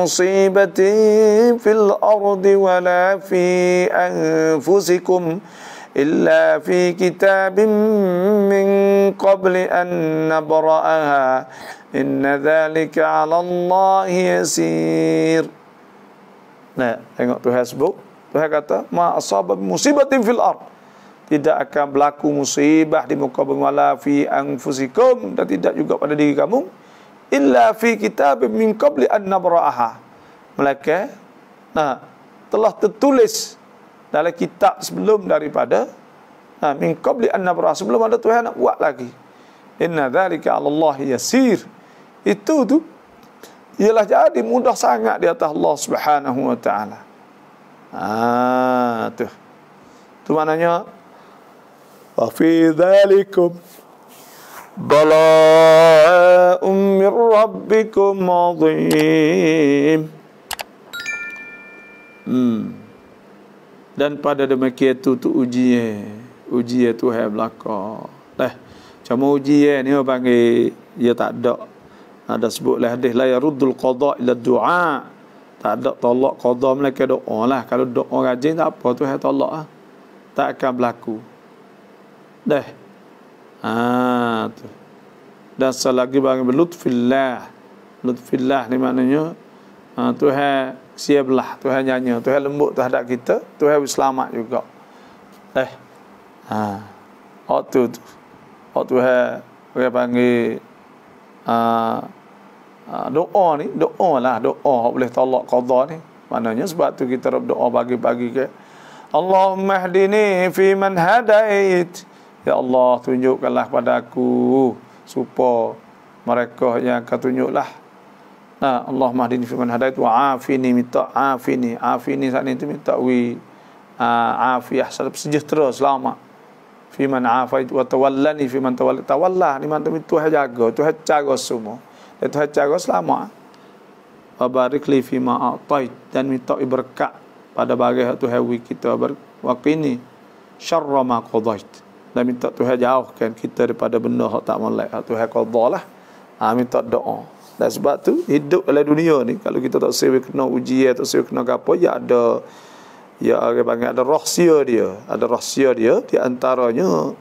musibatin fil ardi wala fi anfusikum illa fi kitabim min qabli an nabra'aha inna dhalika 'ala Allah yasir. Nah, tengok Tuhan sebut, Tuhan kata ma asaba musibatin fil ard, tidak akan berlaku musibah di muka bumi wala fi anfusikum, dan tidak juga pada diri kamu, illa fi kitabim min qabli an nabra'aha, melainkan nah telah tertulis dalam kitab sebelum daripada nah, min qabli an nabra'aha, sebelum ada Tuhan nak buat lagi. Inna dzalika 'ala Allah yasir, itu tu ialah jadi mudah sangat di atas Allah Subhanahu wa taala. Ah tu. Tu maknanya wa fi dzalikum bala'un min rabbikum 'azim. Hmm. Dan pada demikian itu tu ujian, ujian Tuhan belaka. Dah, cuma ujian ni orang panggil dia tak ada. Ada sebutlah hadis la yaruddul qada ila du'a. Tak ada tolak qada melainkan doa lah. Kalau doa rajin tak apa Tuhan tolak ah. Tak akan berlaku. Dah. Ah tu. Dan selagi bagi lutfillah. Lutfillah ni maknanya ah, Tuhan siaplah, Tuhan nyanyi, Tuhan lembut terhadap kita, Tuhan selamat juga. Eh, ha, waktu tu, waktu Tuhan, orang panggil uh, uh, doa ni, doa lah, doa boleh tolak qada ni. Maknanya sebab tu kita berdoa pagi-pagi ke, Allahumma hdini fi man hadait. Ya Allah, tunjukkanlah pada aku supaya mereka yang kau tunjuklah. Nah, Allahumma hdini fi man hadait wa afini, minta afini, afini saat ini tu minta wi uh, afiyah, sejahtera, selamat. Fi man afait wa tawallani fi man tawalla, tawalla ni mana Tuhan jaga, Tuhan jaga semua. Dan Tuhan jaga selamat. Wa barik li fi ma atait, dan minta berkat pada bagi Tuhan wi kita ber wa qini syarra ma qadait, dan minta Tuhan jauhkan kita daripada benda hak tak molek, Tuhan qadalah. Ah, minta doa. Dan sebab tu hidup dalam dunia ni, kalau kita tak sewa kena ujian, tak sewa kena apa, ya ada, ya orang panggil ada rahsia dia, ada rahsia dia. Di antaranya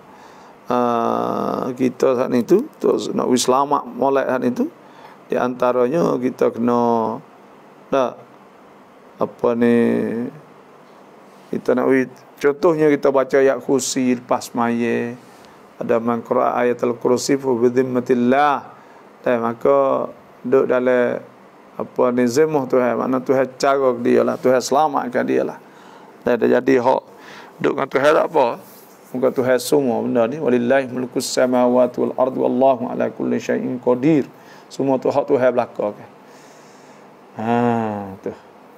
uh, kita saat itu nak selamat molek saat itu, di antaranya kita kena tak apa ni, kita nak contohnya kita baca ayat kursi lepas maya, ada man qira'a ayatul kursi fa bi dhimmatillah, dan maka duduk dalam apa ni zimmah Tuhan, makna Tuhan cara dia lah, Tuhan selamatkan dia lah. Dan dia jadi hak duduk dengan Tuhan tak apa, muka Tuhan semua benda ni. Walillahi mulkus samawati wal ardi wallahu ala kulli syai'in qadir. Semua tu hak Tuhan belaka kan. Ha tu.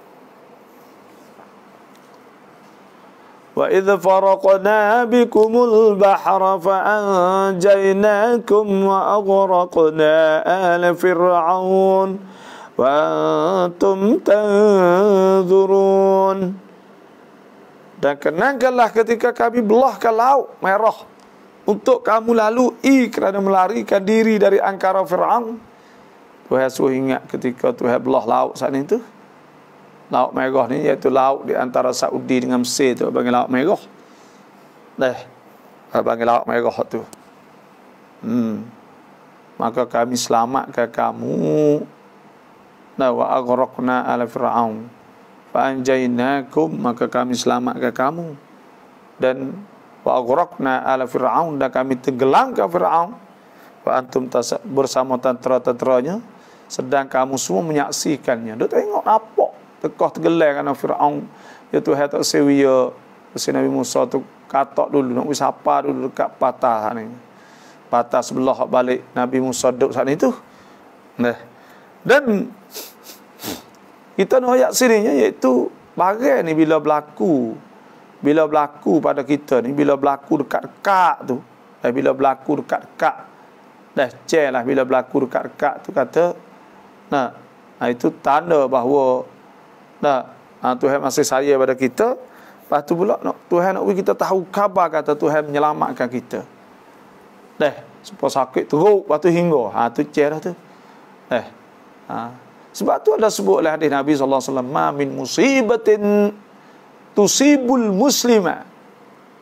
Wa idh faraqna bikumul bahra fa anjaynakum wa aghraqna ala fir'aun wa antum tanzurun. Dan kenangkanlah ketika kami belahkan laut merah untuk kamu lalui kerana melarikan diri dari angkara Fir'aun. Tuhan suruh ingat ketika Tuhan belah laut saat itu. Laut Merah ni iaitu laut di antara Saudi dengan Mesir tu, panggil Laut Merah. Dah, panggil Laut Merah tu. Hmm. Maka kami selamatkan kamu. Nah, wa aghraqna ala fir'aun fa anjaynakum, maka kami selamatkan kamu. Dan wa aghraqna ala fir'aun, dan kami tenggelamkan Fir'aun. Wa antum bersama tentera-tenteranya, sedang kamu semua menyaksikannya. Dia tengok nampak tekah tergelar kerana Fir'aun. Ya Tuhan tak sewa si Nabi Musa tu katak dulu, nak wisapa dulu dekat patah ni. Patah sebelah balik Nabi Musa duduk saat itu. Nah. Dan kita nak ayat sininya iaitu bagai ni bila berlaku, bila berlaku pada kita ni, bila berlaku dekat-dekat tu, eh, bila berlaku dekat-dekat, dah cek lah bila berlaku dekat-dekat tu kata, nah, nah itu tanda bahawa nah, nah Tuhan masih sayang pada kita. Lepas tu pula nak, Tuhan nak kita tahu khabar kata Tuhan menyelamatkan kita. Dah, supaya sakit teruk, lepas tu hingga. Ha tu cek dah tu. Eh. Ha. Sebab tu ada sebutlah hadis Nabi sallallahu alaihi wasallam, ma min musibatin tusibul muslima,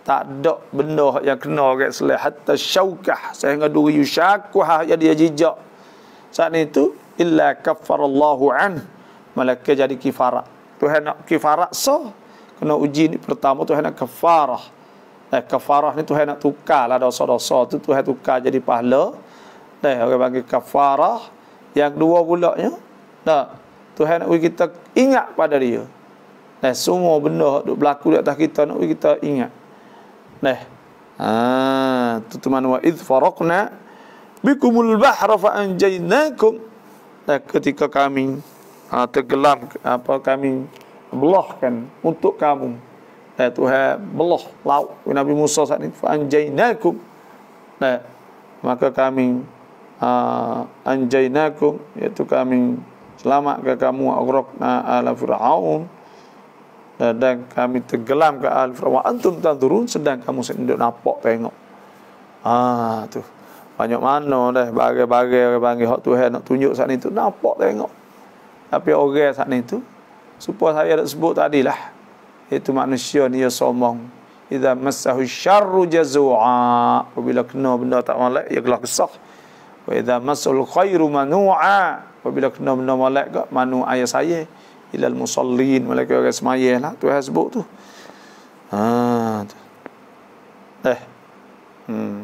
tak ada benda yang kena orang Islam hatta syaukah sehingga duri yusyakah jadi jijak saat itu illa kaffarallahu an malaikat jadi kifarat Tuhan nak kifarat so kena uji ni pertama Tuhan nak kafarah eh kafarah ni Tuhan nak tukar lah dosa-dosa tu Tuhan tukar jadi pahala dah orang panggil kafarah yang dua pula nya dah Tuhan nak kita ingat pada dia dah semua benda duk berlaku di atas kita nak kita ingat dah ah tu teman wa id faraqna bikumul bahra fa anjaynakum dah ketika kami ah, tenggelam apa kami belahkan untuk kamu eh Tuhan belah laut Nabi Musa saat ini fa anjaynakum nah maka kami uh, anjaynakum iaitu kami selamatkan kamu aghraqna ala fir'aun dan kami tenggelam ke al fir'aun antum tanzurun sedang kamu sedang nampak tengok ah tu banyak mana dah bagai-bagai orang panggil hak Tuhan nak tunjuk saat itu nampak tengok tapi orang saat itu supaya saya dah sebut tadilah itu manusia ni dia sombong idza massahu syarru jazua apabila kena benda tak molek ia gelah kesah wa idza massal khairu manu'a apabila kena benda molek gak manu ayat saya ilal musallin malaikat orang semaya lah Tuhan sebut tu ha tu. eh hmm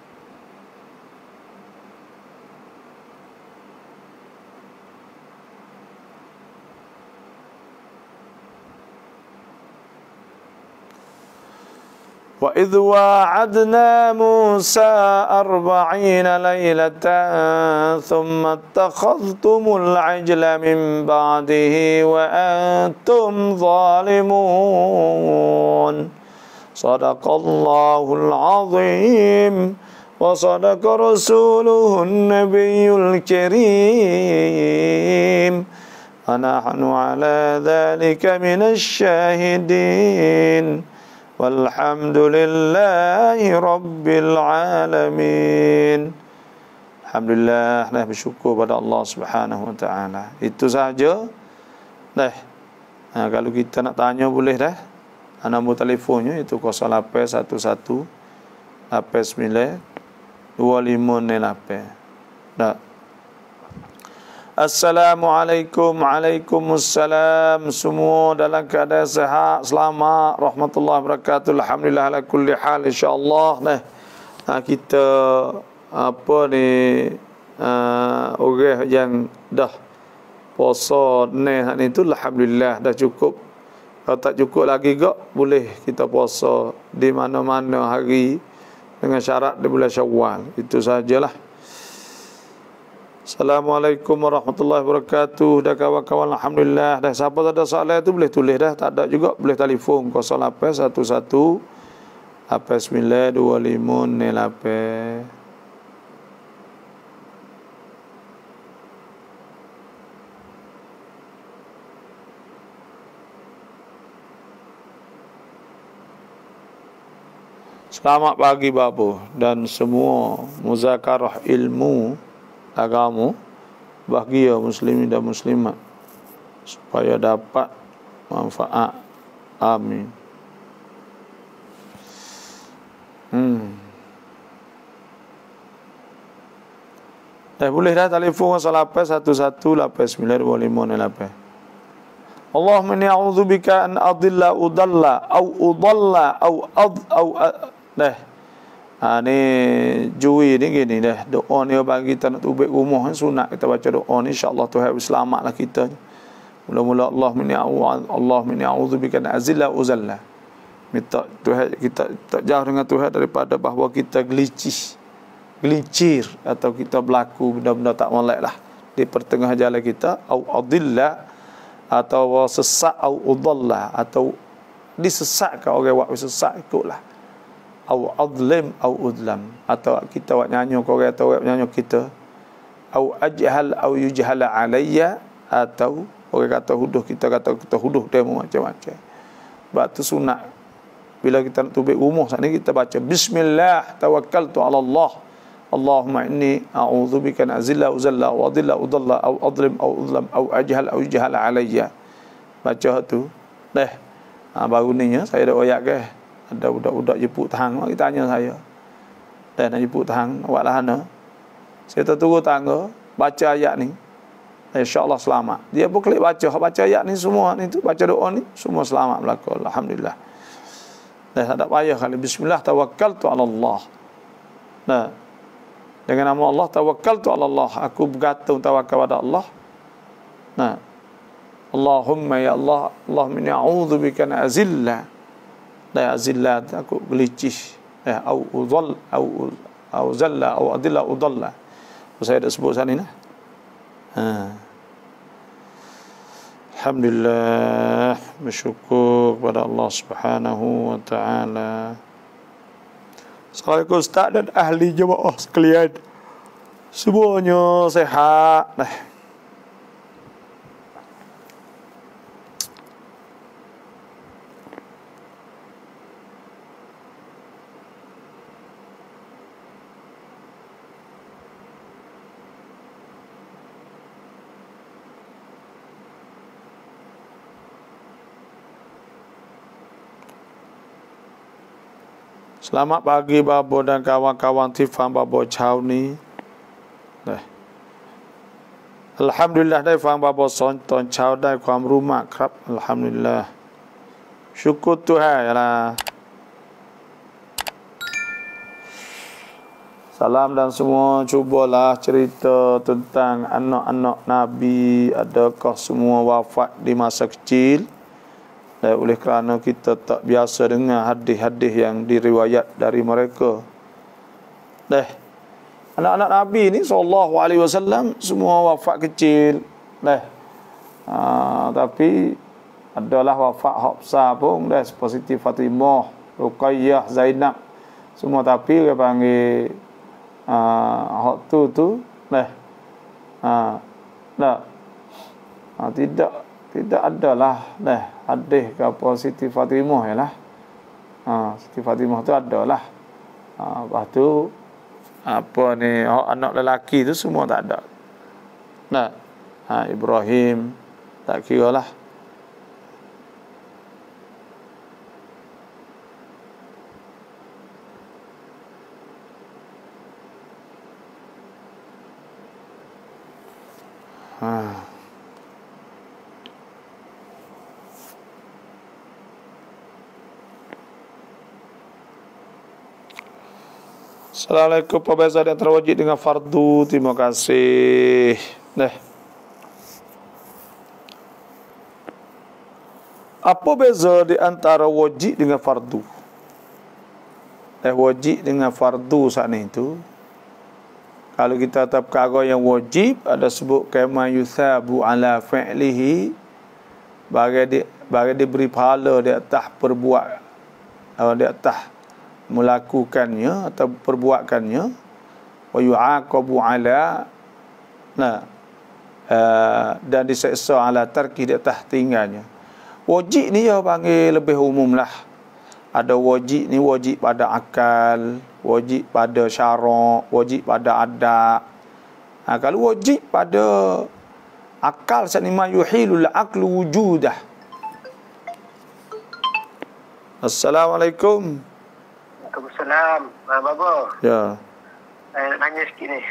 وَإِذْ وَاعَدْنَا مُوسَى أَرْبَعِينَ لَيْلَةً ثُمَّ اتَّخَذْتُمُ الْعِجْلَ مِنْ بَعْدِهِ وَأَنْتُمْ ظَالِمُونَ صدق الله العظيم وصدق رسوله النبي الكريم ونحن على ذلك من الشاهدين Walhamdulillahi Rabbil Alamin. Alhamdulillah, nah bersyukur pada Allah Subhanahu Wa Taala. Itu saja. Dah. Nah, kalau kita nak tanya boleh dah. Nombor telefonnya itu kosong lapan satu satu lapan sembilan dua lima enam lapan. Dah. Assalamualaikum Waalaikumsalam semua dalam keadaan sehat selamat rahmatullahi wabarakatuh alhamdulillah ala kulli hal insyaallah nah, nah kita apa ni uh, orang yang dah puasa ni ni tu alhamdulillah dah cukup kalau tak cukup lagi gak boleh kita puasa di mana-mana hari dengan syarat di bulan Syawal itu sajalah. Assalamualaikum warahmatullahi wabarakatuh. Dah kawan-kawan alhamdulillah. Dah siapa ada soalan tu boleh tulis dah. Tak ada juga boleh telefon kosong lapan satu satu lapan sembilan dua lima enam lapan. Selamat pagi Babu dan semua muzakarah ilmu agama bahagia muslimin dan muslimat supaya dapat manfaat amin. Hmm. Dah boleh dah telefon lapan satu satu lapan sembilan dua lima enam lapan. Allahumma inni a'udzubika an adilla udalla au udalla au ad au dah. Ha, ni jui ni gini dah doa ni bagi kita nak tubik rumah sunat kita baca doa ni insyaallah Tuhan selamatlah kita mula-mula Allah minni Allah minni a'udzubika an azilla uzalla minta Tuhan kita tak jauh dengan Tuhan daripada bahawa kita gelincir gelincir atau kita berlaku benda-benda tak molek lah di pertengah jalan kita au adilla atau sesak au udalla atau disesatkan orang buat sesak ikutlah au adlim au udlam atau kita buat nyanyi ke orang atau orang nyanyi kita au ajhal au yujhala alayya atau orang kata huduh kita kata kita huduh demo macam-macam. Sebab tu sunat bila kita nak tubik rumah saat ni kita baca bismillah tawakkaltu ala Allah Allahumma inni a'udzubika an azilla uzalla wa adilla udalla au adlim au udlam au ajhal au yujhala alayya. Baca tu dah ha, baru ni ya saya dah ayat ke ada budak-budak jepuk tahang, mari tanya saya. Dan nak jepuk tahang, awak lah ana. Saya terturun tangga, baca ayat ni. InsyaAllah selamat. Dia pun klik baca, baca ayat ni semua ni tu, baca doa ni, semua selamat berlaku. Alhamdulillah. Dan tak ada payah kali bismillah tawakkaltu ala Allah. Nah, dengan nama Allah tawakkaltu ala Allah, aku bergantung tawakal pada Allah. Nah, Allahumma ya Allah, Allahumma inni a'udzubika an azilla. La azilla aku gelicih, eh au udhal au au zalla au adilla udalla. Saya dah sebut sana ni. Ha. Alhamdulillah, bersyukur kepada Allah Subhanahu wa taala. Assalamualaikum Ustaz dan ahli jemaah sekalian. Semuanya sehat. Nah. Selamat pagi Babo dan kawan-kawan Tifam Babo Chow ni. Nah. Alhamdulillah ได้ฟัง Babo สอนตอนเช้าได้ความรู้มากครับ Alhamdulillah. Syukur Tuhan lah. Salam dan semua cubalah cerita tentang anak-anak Nabi, adakah semua wafat di masa kecil? Dan oleh kerana kita tak biasa dengar hadis-hadis yang diriwayat dari mereka. Dah. Anak-anak Nabi ni sallallahu alaihi wasallam semua wafat kecil. Dah. Ha, tapi adalah wafat Hafsah pun dah, seperti Fatimah, Ruqayyah, Zainab. Semua tapi dia panggil ah uh, tu tu dah. Ha. Dah. Ha, tidak tidak adalah dah hadis ke apa Siti Fatimah yalah. Ha, Siti Fatimah tu adalah. Ha, lepas tu apa ni anak lelaki tu semua tak ada. Nah, ha, Ibrahim tak kira lah. Ha. Assalamualaikum perbezaan antara wajib dengan fardu. Terima kasih. Nah. Apa beza di antara wajib dengan fardu? Eh, wajib dengan fardu saat ni tu. Kalau kita tahu perkara yang wajib, ada sebut kama yusabu ala fi'lihi, bagi dia bagi diberi pahala di atas perbuat atau di atas melakukannya atau perbuatannya, wa yu'aqabu ala nah uh, dan diseksa ala tarki di atas tinggalnya. Wajib ni dia panggil lebih umum lah. Ada wajib ni wajib pada akal, wajib pada syarak, wajib pada adab. Ha, kalau wajib pada akal sanima yuhilul aqlu wujudah. Assalamualaikum.
Waalaikumsalam. Ah, Babo.
Ya.
Saya nak tanya sikit ni.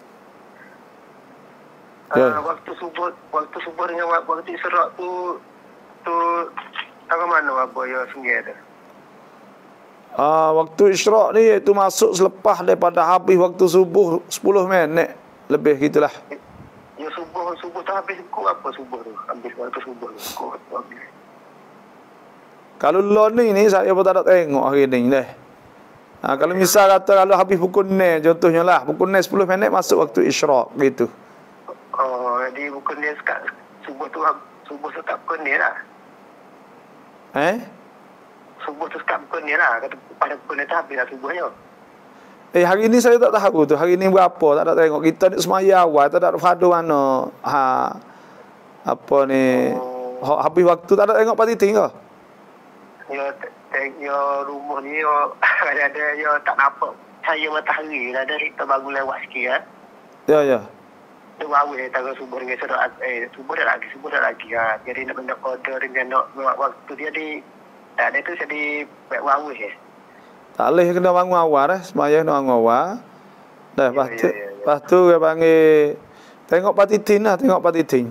Ya.
Uh, waktu subuh, waktu subuh dengan waktu isyak tu tu apa mana Babo ya sengaja tu?
Ah, waktu isyak ni iaitu masuk selepas daripada habis waktu subuh sepuluh minit lebih gitulah.
Ya subuh subuh tu habis pukul apa subuh tu? Habis waktu subuh tu pukul apa habis?
Kalau lo ni ni saya pun tak ada tengok hari ni dah. Ha, kalau misal kata kalau habis pukul enam contohnya lah, pukul enam sepuluh minit masuk waktu isyak gitu.
Oh, jadi pukul enam sekat subuh tu subuh sekat pukul enam lah.
Eh?
Subuh tu sekat pukul enam lah. Kata pada pukul enam tu habis lah subuhnya.
Eh, hari ni saya tak tahu tu. Hari ni berapa tak ada tengok. Kita ni semaya awal tak ada fadu mana. Ha. Apa ni? Oh. Habis waktu tak ada tengok pati tinggal.
Ya, ya rumah ni ya ada ya tak nampak cahaya matahari lah, ada kita baru lewat sikit ya.
Ya ya.
Tu baru eh tanggal subuh dengan sedap eh subuh dah lagi subuh dah lagi ha. Jadi nak benda order dengan nak waktu dia di tak ada tu jadi baik wawih ya.
Tak boleh kena bangun awal dah, semaya kena bangun awal. Dah, lepas tu,
ya, ya, ya.
lepas tu dia panggil, tengok patitin lah, tengok patitin.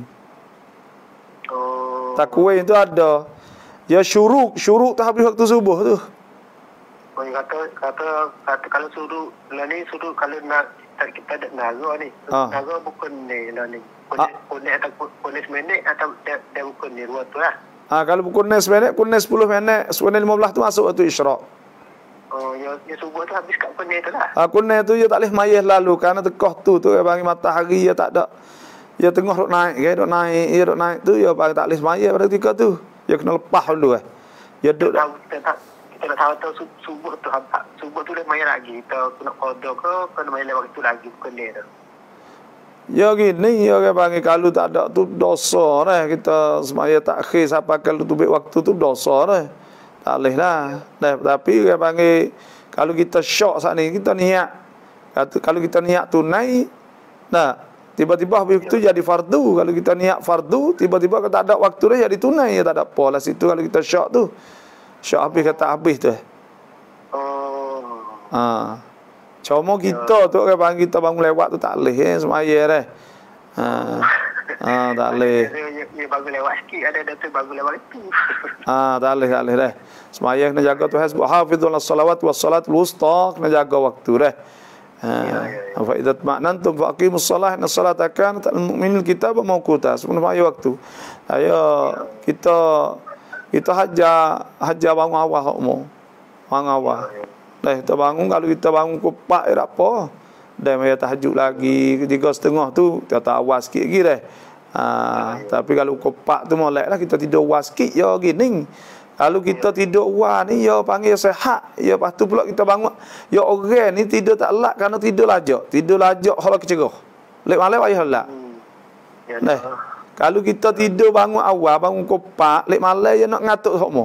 Oh.
Takwin tu ada. Ya syuruk, syuruk tak habis waktu subuh tu.
Oh, kata, kata, kata kalau suruh, lah ni suruh kalau nak, kita ada naga ni.
Ah.
Naga bukan ni, lah ni.
Ah.
Kunik atau kunik seminit atau dia, dia bukan ni, dua tu lah.
Ha, kalau pukul seminit, pukul sepuluh minit, sepuluh lima belas tu masuk waktu isyraq.
Oh, ya, ya subuh tu habis kat kunik tu lah.
Ha, kuning tu dia tak boleh mayah lalu kerana tekoh tu tu dia panggil matahari dia tak ada. Dia tengah duk naik, dia duk naik, dia duk naik tu dia panggil tak boleh mayah pada ketika tu. Dia kena lepas dulu eh. Dia duk
Kita tahu, kita tak, kita tak tahu tahu su- subuh tu apa. Subuh tu dia main lagi. Kita kena kodok ke, kena main lewat tu lagi bukan dia tu.
ya gini, ya dia panggil kalau tak ada tu dosa dah. Kita semaya takhir sampai kalau tu waktu tu dosa dah. Tak boleh lah. Dah, tapi dia panggil kalau kita syok saat ni, kita niat. Kalau kita niat tunai, nah, tiba-tiba habis itu jadi fardu. Kalau kita niat fardu, tiba-tiba kalau tak ada waktu dah jadi tunai, ya tak ada apa lah situ kalau kita syok tu. Syok habis kata habis tu.
Oh.
Ha. Cuma kita tu dia panggil kita bangun lewat tu tak boleh eh semaya dah. Ha. Ha, tak boleh.
Dia, dia bagus lewat sikit, ada ada tu bagus lewat itu.
Ah, tak boleh, tak boleh dah. Semaya kena jaga tu hasbu hafizul salawat was salatul wusta, kena jaga waktu dah. Ha. Fa idza ma'nantum fa aqimus salah inna salata kanat al mu'minil kitab mawquta. Sebelum ayo waktu. Ayo kita kita haja haja bangun awal hokmo. Bangun awal. Dah kita bangun kalau kita bangun kupak ya apa. Dah maya tahajud lagi tiga setengah tu kita tak awal sikit lagi dah. Ha, tapi kalau kopak tu molek lah kita tidur awal sikit ya gini. Kalau kita tidur awal ni ya panggil sehat. Ya lepas tu pula kita bangun. Ya orang ni tidur tak lak kerana tidur lajak. Tidur lajak hala kecerah. Lek malam payah lak.
Ya,
Nah. Kalau kita tidur bangun awal, bangun kopak, lek malam ya nak ngatuk hokmo.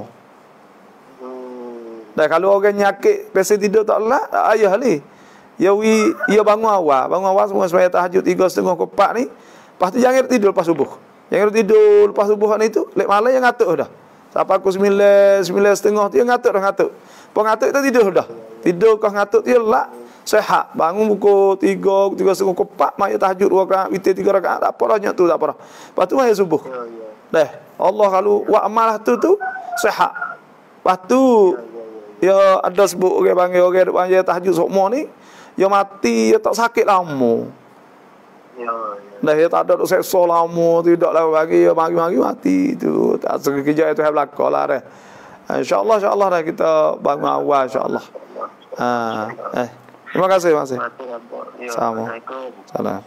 Hmm.
Dah kalau orang nyakit pasal tidur tak lak, ayah ni. Ya wi ya bangun awal, bangun awal semua supaya tahajud tiga setengah kopak ni. Lepas tu jangan tidur lepas subuh. Jangan tidur lepas subuh ni tu, lek malam yang ngatuk dah. Sampai aku sembilan, sembilan setengah tu yang ngatuk dah ngatuk. Pun ngatuk tu tidur dah. Tidur kau ngatuk tu lak. Sehat. Bangun pukul tiga, tiga setengah kopak, maya tahajud dua rakaat, witir tiga rakaat, tak apa dah tu tak apa dah. Lepas tu maya subuh.
Ya, ya.
Dah. Allah kalau buat amalah tu tu sehat. Lepas tu ya ada sebut orang panggil orang duk panggil tahajud semua ni, ya mati, ya tak sakit lama.
Ya, ya.
Dah ya tak ada duk seksa lama, tidaklah bagi ya mari-mari mati tu. Tak sekejap itu berlaku lah dah. InsyaAllah insyaAllah dah kita bangun awal insyaAllah. Ha, eh. Terima kasih, terima kasih.
Ya,
Sama.
Assalamualaikum.
Salam.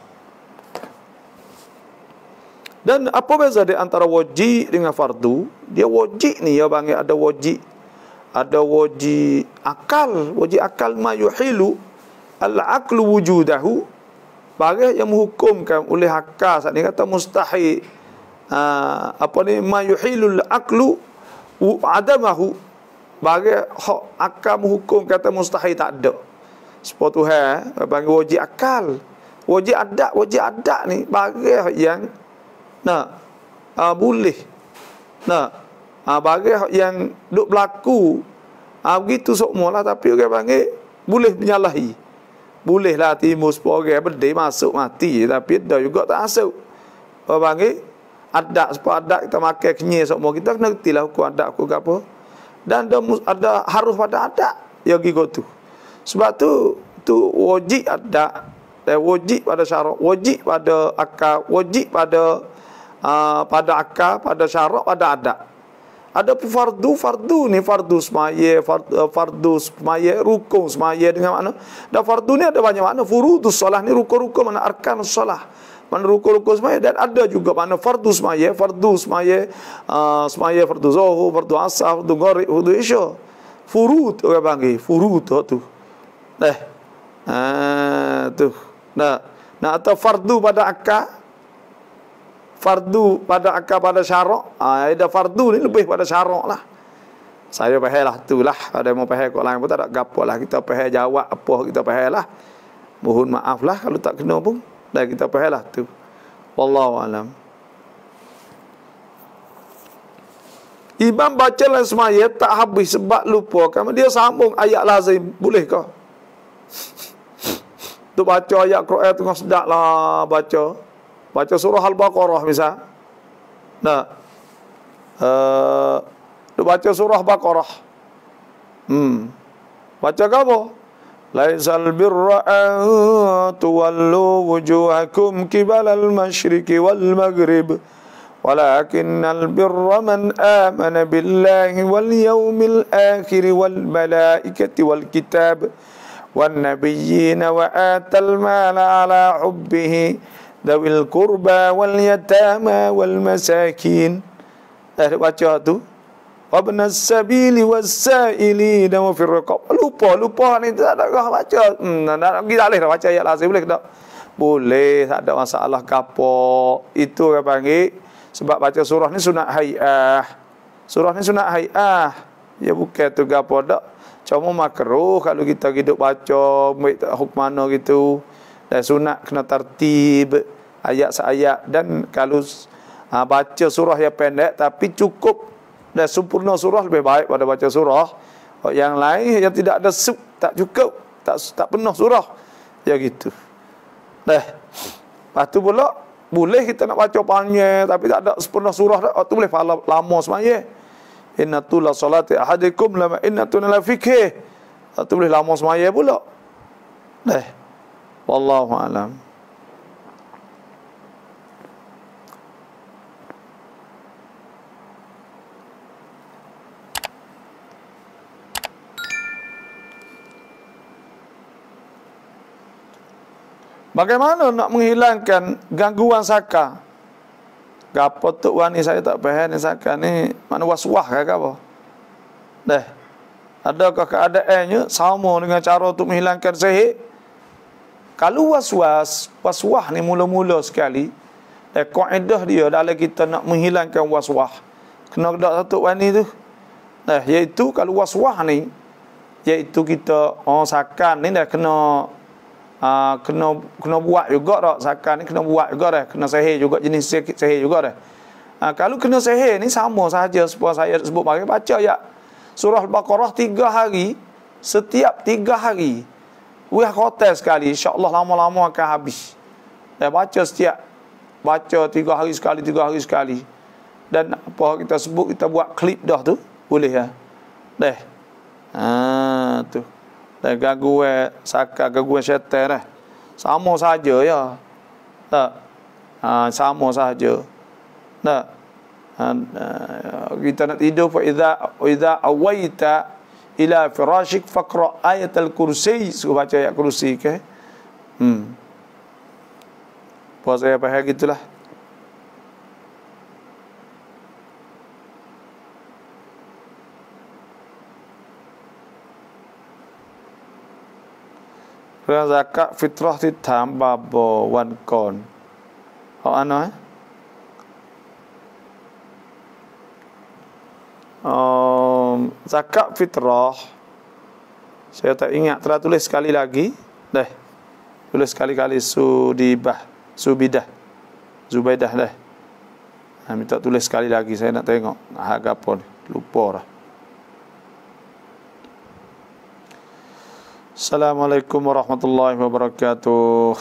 Dan apa beza di antara wajib dengan fardu? Dia wajib ni ya panggil ada wajib. Ada wajib akal, wajib akal ma yuhilu al-aqlu wujudahu. Bagi yang menghukumkan oleh akal saat ni kata mustahil. Uh, apa ni ma yuhilu al-aqlu adamahu. Bagi hak akal menghukum kata mustahil tak ada. Sebab Tuhan panggil wajib akal. Wajib adat, wajib adat ni bagi yang nak uh, boleh. Nak uh, bagi yang duk berlaku. Ah uh, begitu sokmolah tapi orang panggil boleh menyalahi. Bolehlah timbul sepuluh orang berdeh masuk mati tapi dah juga tak masuk. Orang panggil adat sebab adat kita makan kenyai sokmo kita kena retilah hukum adat hukum apa. Dan ada, ada harus pada adat ya gigo tu. Sebab tu tu wajib ada, dan wajib pada syarak, wajib pada akal, wajib pada uh, pada akal, pada syarak, pada adat. Ada pun fardu, fardu ni fardu semaya, fardu, fardu semaya, rukun semaya dengan makna. Dan fardu ni ada banyak makna. Furudus solah ni rukun-rukun mana arkanus solah. Mana rukun-rukun semaya dan ada juga makna fardu semaya, fardu semaya, uh, semaya fardu zuhur, fardu asar, fardu gharib, fardu isya. Furud orang panggil, furud tu. Eh, ah, tu. Nah, nah atau fardu pada akal, fardu pada akal pada syarak. Ah, ada fardu ni lebih pada syarak lah. Saya faham lah tu lah. Ada mau faham kok lain pun tak ada gapo lah. Kita faham jawab apa kita faham lah. Mohon maaf lah kalau tak kena pun. Dah kita faham lah tu. Wallahu alam. Imam baca dalam semaya tak habis sebab lupa. Kalau dia sambung ayat lazim, boleh ke? Tu baca ayat Quran tengah sedap lah baca. Baca surah Al-Baqarah misal. Nah. Uh, tu baca surah Baqarah. Hmm. Baca ke apa? Laisal birra an tuwallu wujuhakum qibalal masyriqi wal maghrib walakinnal birra man amana billahi wal yawmil akhir wal malaikati wal kitab wan nabiyyina wa atal mala ala hubbihi dawil qurba wal yatama wal masakin. Eh baca tu wabnas sabili wasaili dan wafir riqab. Lupa, lupa ni tak ada kau baca. Hmm, nak pergi tak boleh dah baca ayat lazim boleh ke tak? Boleh, tak ada masalah gapo. Itu orang panggil sebab baca surah ni sunat hai'ah. Surah ni sunat hai'ah. Ya bukan tu gapo dak. Cuma makruh kalau kita hidup baca baik tak hukum mana gitu. Dan sunat kena tertib ayat-ayat dan kalau ha, baca surah yang pendek tapi cukup dan sempurna surah lebih baik pada baca surah yang lain yang tidak ada sub, tak cukup, tak tak penuh surah. Ya gitu. Dah. Lepas tu pula boleh kita nak baca panjang tapi tak ada sempurna surah dah. Tu boleh pahala lama semaya. Innatul salati ahadikum lama innatun la fikih. Tu boleh lama semaya pula. Dah. Wallahu a'lam. Bagaimana nak menghilangkan gangguan saka? Gapo tu wani saya tak faham ni saka ni mana waswah ke apa? Dah. Adakah keadaannya sama dengan cara untuk menghilangkan sihir? Kalau waswas, waswah ni mula-mula sekali, dan kaedah dia dalam kita nak menghilangkan waswah. Kena dak satu wani tu. Nah, iaitu kalau waswah ni iaitu kita oh sakan ni dah kena Uh, kena kena buat juga dah sakan ni kena buat juga dah kena sihir juga jenis sihir juga dah. Uh, kalau kena sihir ni sama saja seperti saya sebut bagi baca ya surah Al-Baqarah tiga hari setiap tiga hari. Wah khotel sekali insya-Allah lama-lama akan habis. Dan baca setiap baca tiga hari sekali tiga hari sekali. Dan apa kita sebut kita buat klip dah tu boleh ya. Dah. Ah tu. Dan gangguan saka gangguan syaitan dah. Sama saja ya. Tak. Ha, sama saja. Tak. Ha, kita nak tidur fa idza idza awaita ila firashik faqra ayatul kursi. Suruh baca ayat kursi ke. Hmm. Puas saya faham gitulah.เรื่อง zakat fitrah ที่ถามบาบอวันก่อนเอาอันน้อยum, zakat fitrah saya tak ingat telah tulis sekali lagi dah tulis sekali-kali sudibah subidah zubaidah dah ha, minta tulis sekali lagi saya nak tengok harga apa ni lupa dah. Assalamualaikum warahmatullahi wabarakatuh.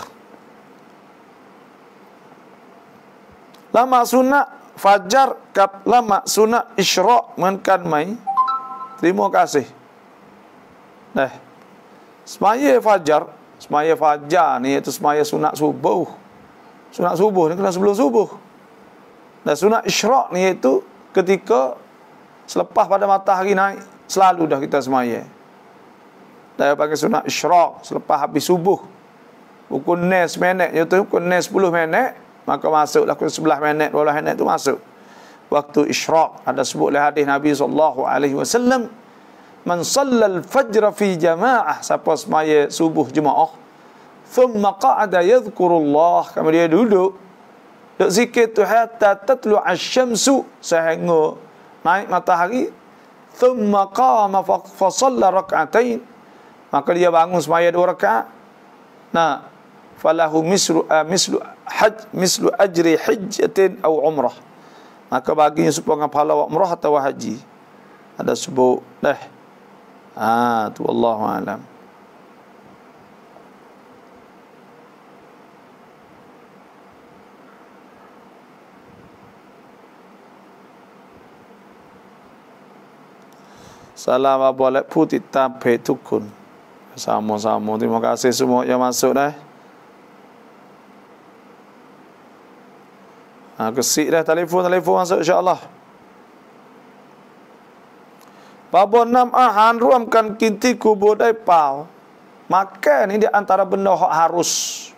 Lama sunat fajar kap lama sunat isyraq menkan mai. Terima kasih. Nah. Semaya fajar, semaya fajar ni iaitu semaya sunat subuh. Sunat subuh ni kena sebelum subuh. Dan sunat isyraq ni iaitu ketika selepas pada matahari naik selalu dah kita semaya. Saya pakai sunat isyraq selepas habis subuh. Pukul nes minit iaitu pukul nes sepuluh minit, maka masuklah pukul sebelas minit, dua belas minit tu masuk. Waktu isyraq ada sebut oleh hadis Nabi sallallahu alaihi wasallam, man shallal fajr fi jamaah, siapa semaya subuh jemaah, thumma qa'ada yadhkurullah, kemudian duduk duk zikir tu hatta tatlu asy-syamsu, sehingga naik matahari, thumma qama fa shalla rak'atain, maka dia bangun semaya dua rakaat. Nah, falahu mislu uh, mislu haj mislu ajri hajjatin atau umrah. maka baginya supaya pahala umrah atau haji. Ada sebut dah. Ah, tu wallahu alam. Salam apa lek putih tape tukun. Sama-sama. Terima kasih semua yang masuk dah. Ha, kesik dah telefon-telefon masuk insya-Allah. Babo enam ahan ruamkan kinti kubur dai pau. Makan ni di antara benda hak harus.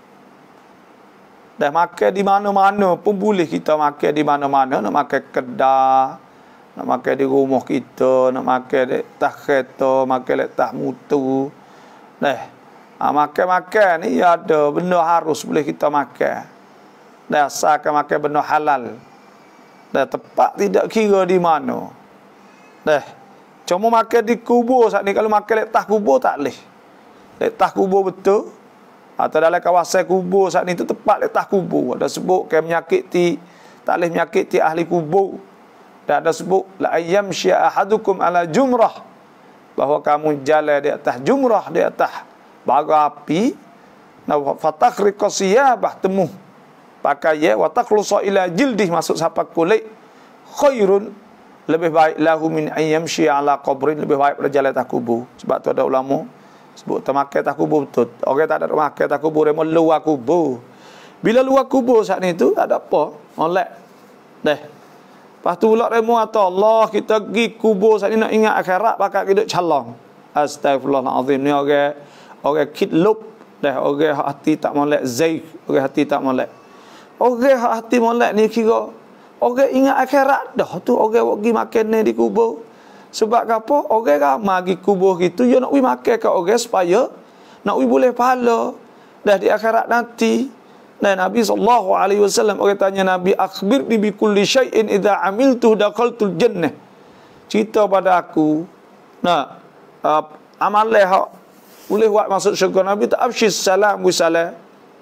Dah makan di mana-mana pun boleh kita makan di mana-mana, nak makan kedai, nak makan di rumah kita, nak makan di atas kereta, makan di atas mutu. Dah. Ha, makan-makan ni ada benda harus boleh kita makan. Dah asalkan makan benda halal. Dah tepat tidak kira di mana. Dah. Cuma makan di kubur saat ni, kalau makan letak kubur tak boleh. Letak kubur betul. Atau dalam kawasan kubur saat ni tu tepat letak kubur. Ada sebut ke menyakiti, tak boleh menyakiti ahli kubur. Dan ada sebut la ayyam sya ahadukum ala jumrah, bahawa kamu jalan di atas jumrah, di atas bara api. Nah fatakhriqa siyabah temu pakai ya wa taqlusa ila jildih, masuk sampai kulit, khairun, lebih baik lahu min ayyam sya ala qabrin, lebih baik pada jalan atas kubur. Sebab tu ada ulama sebut termakai tak kubur betul. Orang tak ada makai tak kubur, dia luar kubur. Bila luar kubur saat ni tu tak ada apa, molek. Dah. Lepas tu pula remo atau Allah kita pergi kubur saat ni nak ingat akhirat pakai hidup calong. Astagfirullahalazim, ni orang orang kidlup dah, orang hati tak molek zaik, orang hati tak molek. Orang hati molek ni kira orang ingat akhirat dah tu, orang pergi makan ni di kubur. Sebab apa? Orang ramai pergi kubur gitu, dia nak pergi makan kat orang supaya nak pergi boleh pahala dah di akhirat nanti. Dan Nabi sallallahu alaihi wasallam, orang tanya Nabi, akhbirni bi kulli syai'in idza amiltu dakhaltul jannah. Cerita pada aku. Nah, uh, amalan hak boleh buat masuk syurga. Nabi tak afshis salam wa salam.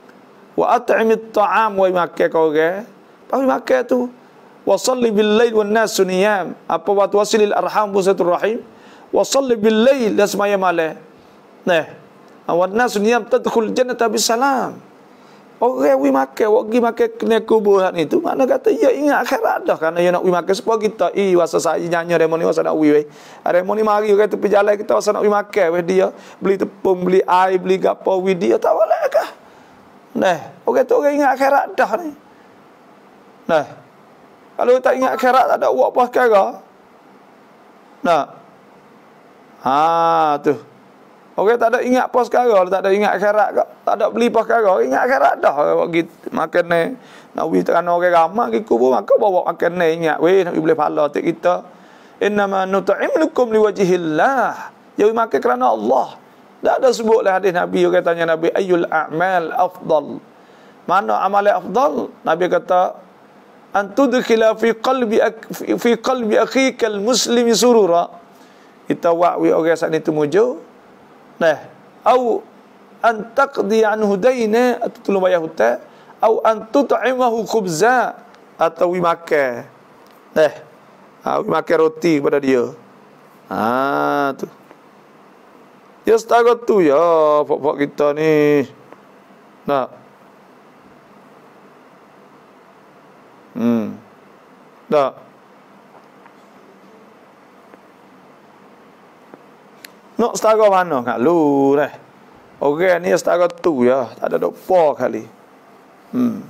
Wa at'imit ta'am wa makan kau orang. Apa makan tu? Wa salli bil lail wan nas niyam. Apa wa tuwasilil arham busatur rahim. Wa salli bil lail dan semaya malam. Nah, wan nas niyam tadkhul jannata bisalam. Orang wi makan, wagi makan kena kubur ni tu, mana kata ya ingat akhirat dah, kerana dia nak wi makan supaya kita i wasa saya nyanyi remoni wasa nak wi we. Remoni mari orang tepi jalan kita wasa nak wi makan we dia, beli tepung, beli air, beli gapo wi dia tak boleh kah? Nah, orang tu orang ingat akhirat dah ni. Nah. Kalau tak ingat akhirat tak ada buat apa perkara. Nah. Ha tu. Orang tak ada ingat apa sekarang, tak ada ingat akhirat, tak ada beli apa sekarang, ingat akhirat dah. Orang makan ni, nak pergi kerana orang ramai pergi kubur, maka bawa makan ni, ingat, weh, nak boleh pahala untuk kita. Innama nut'imukum liwajhillah. Jadi makan kerana Allah. Tak ada sebutlah hadis Nabi, orang tanya Nabi, ayyul a'mal afdal. Mana amal yang afdal? Nabi kata, antudkhila fi qalbi fi qalbi akhika al-muslimi surura. Kita wa'wi orang saat ni tumuju. Nah, au an taqdi anhu dayna, atau tolong bayar hutang, au an tut'imahu khubza, atau wi makan. Nah, ha, wi makan roti kepada dia. Ha tu. Ya setakat tu ya pok-pok kita ni. Nah. Hmm. Dah. Nak setara mana kat lu dah. Orang ni setara tu ya, tak ada dok po kali. Hmm.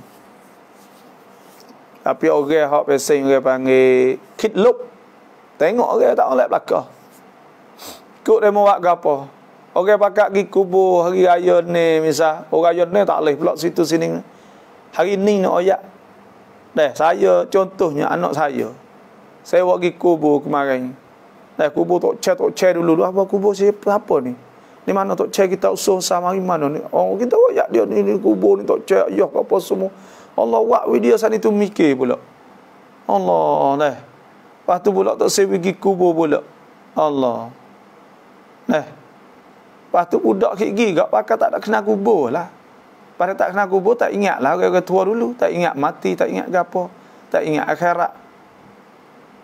Tapi orang hak pesing orang panggil kidlup. Tengok orang tak oleh belaka. Kok demo buat gapo? Orang pakak pergi kubur hari raya ni misal, orang raya ni tak boleh pula situ sini. Hari ni nak oyak. Dah, saya contohnya anak saya. Saya pergi kubur kemarin. Dah kubur tok cek tok cek dulu. Apa kubur siapa apa ni? Ni mana tok cek kita usul sama mana ni? Oh kita royak dia ni, ni kubur ni tok cek ayah apa semua. Allah wak wi dia sana tu mikir pula. Allah dah. Lepas tu pula tok saya pergi kubur pula. Allah. Nah. Lepas tu budak gigi gak pakai tak ada kena kubur lah. Pada tak kena kubur tak ingat lah orang tua dulu, tak ingat mati, tak ingat gapo, tak ingat akhirat.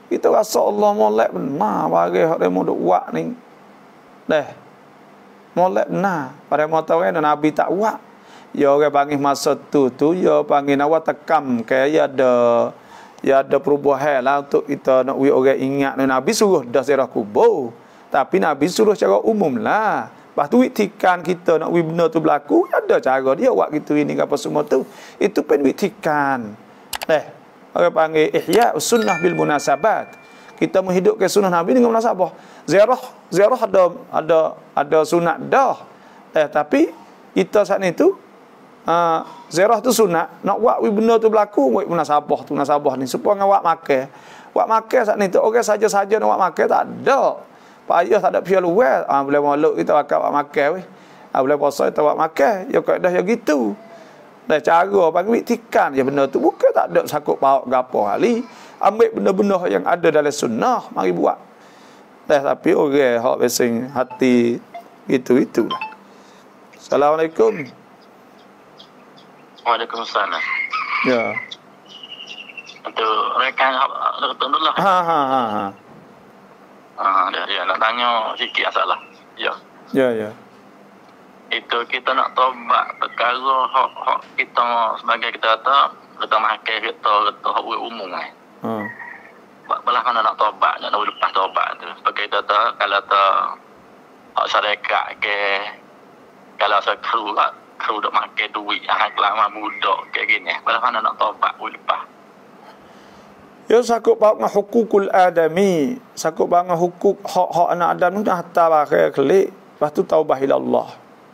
Kita rasa Allah molek benar bagi hak demo duk buat ni. Dah. Molek benar. Pada mata orang Nabi tak buat. Ya orang panggil masa tu tu ya panggil awak tekam ke ya ada ya ada perubahan lah untuk kita nak we orang ingat Nabi suruh dah ziarah kubur. Tapi Nabi suruh cara umum lah. Lepas tu iktikan kita nak we benda tu berlaku, ada cara dia buat gitu ini apa semua tu. Itu pun iktikan. Dah. Orang panggil ihya sunnah bil munasabat. Kita menghidupkan sunnah Nabi dengan munasabah. Ziarah, ziarah ada ada ada sunat dah. Eh tapi kita saat ni tu uh, ziarah tu sunat, nak buat benda tu berlaku, buat munasabah tu munasabah ni supaya awak makan. Awak makan saat ni tu orang saja-saja nak buat makan tak ada. Payah tak ada pihak luar. Ah boleh molek kita akak buat makan weh. Ah boleh puasa kita buat makan. Ya kaedah ya gitu. Dah cara panggil iktikan ya benda tu bukan tak ada sakut pauk gapo kali. Ambil benda-benda yang ada dalam sunnah mari buat. Dah tapi orang hak besing hati gitu-itulah. Assalamualaikum.
Waalaikumsalam.
Ya.
Untuk rekan tunduklah.
Ha ha ha ha.
Ah, dia, dia nak tanya sikit masalah. Ya.
Ya ya.
Itu kita nak tobat perkara hak hak kita sebagai kita kata kita makan kita kita hak umum eh.
Ha.
Belah mana nak tobat nak lepas tobat tu. Sebagai kita kata kalau tu hak syarikat ke kalau saya kru lah kru dok makan duit hak lama budak kayak gini. Belah mana nak tobat lepas.
Ya sakut bahawa dengan hukukul adami, sakut bahawa dengan hukuk hak-hak anak Adam tu dah hantar bahagia kelik, lepas tu taubah ila Allah.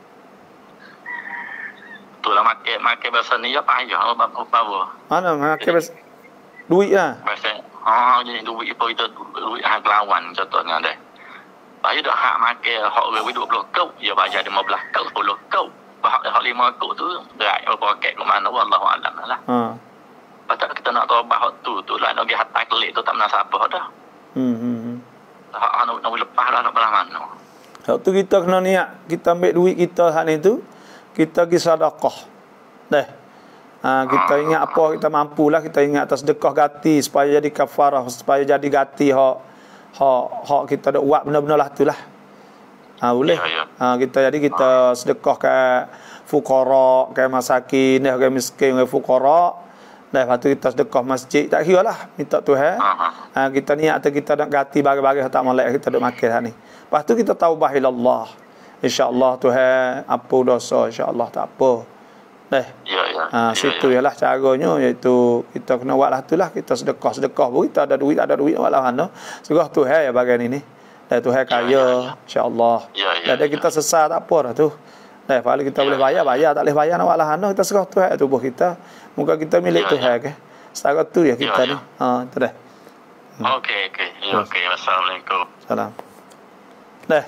Itulah makan makan bahasa ni ya payah apa apa.
Mana makan bahasa duit lah.
Bahasa ah jadi duit apa itu duit hak lawan contohnya deh. Bayar dah hak makan hak duit dua puluh kau, ya bayar lima belas kau, sepuluh kau. Hak hak lima kau tu berat apa pakai ke mana wallahu alam lah.
Ha.
Patut kita nak tobat hak tu tu lah nak pergi hatta kelik tu tak menasabah dah.
Hmm hmm.
Hak anu nak lepas lah nak belah mana.
Hak tu kita kena niat, kita ambil duit kita hak ni tu, kita pergi sedekah. Dah. Ha, kita ingat apa kita mampulah, kita ingat atas sedekah gati supaya jadi kafarah, supaya jadi gati hak hak hak kita dak buat benda-benda lah tu lah. Ha boleh.
Ya, ya.
Ha kita jadi kita sedekah ke fuqara, ke masakin, ke miskin, ke fuqara. Dah lepas tu kita sedekah masjid, tak kira lah minta Tuhan. Ha, kita niat atau kita nak ganti bagi-bagi tak molek kita duk makan ni. Lepas tu kita taubah ila Allah. Insya-Allah Tuhan apa dosa, insya-Allah tak apa. Dah.
Ya ya.
Ha situ ya, ialah caranya iaitu kita kena buatlah itulah kita sedekah-sedekah pun kita ada duit ada duit buatlah mana. Serah Tuhan ya bagian ini. Dan Tuhan kaya insya-Allah.
Ya ya.
Dan kita sesat tak apa dah tu. Dah kalau kita boleh bayar bayar, tak boleh bayar nak buatlah mana kita serah Tuhan tubuh kita. Muka kita milik Tuhan ke. Setara tu ya kita ni. Ha tu dah.
Okey okey. Ya okey. Assalamualaikum.
Salam. Dah.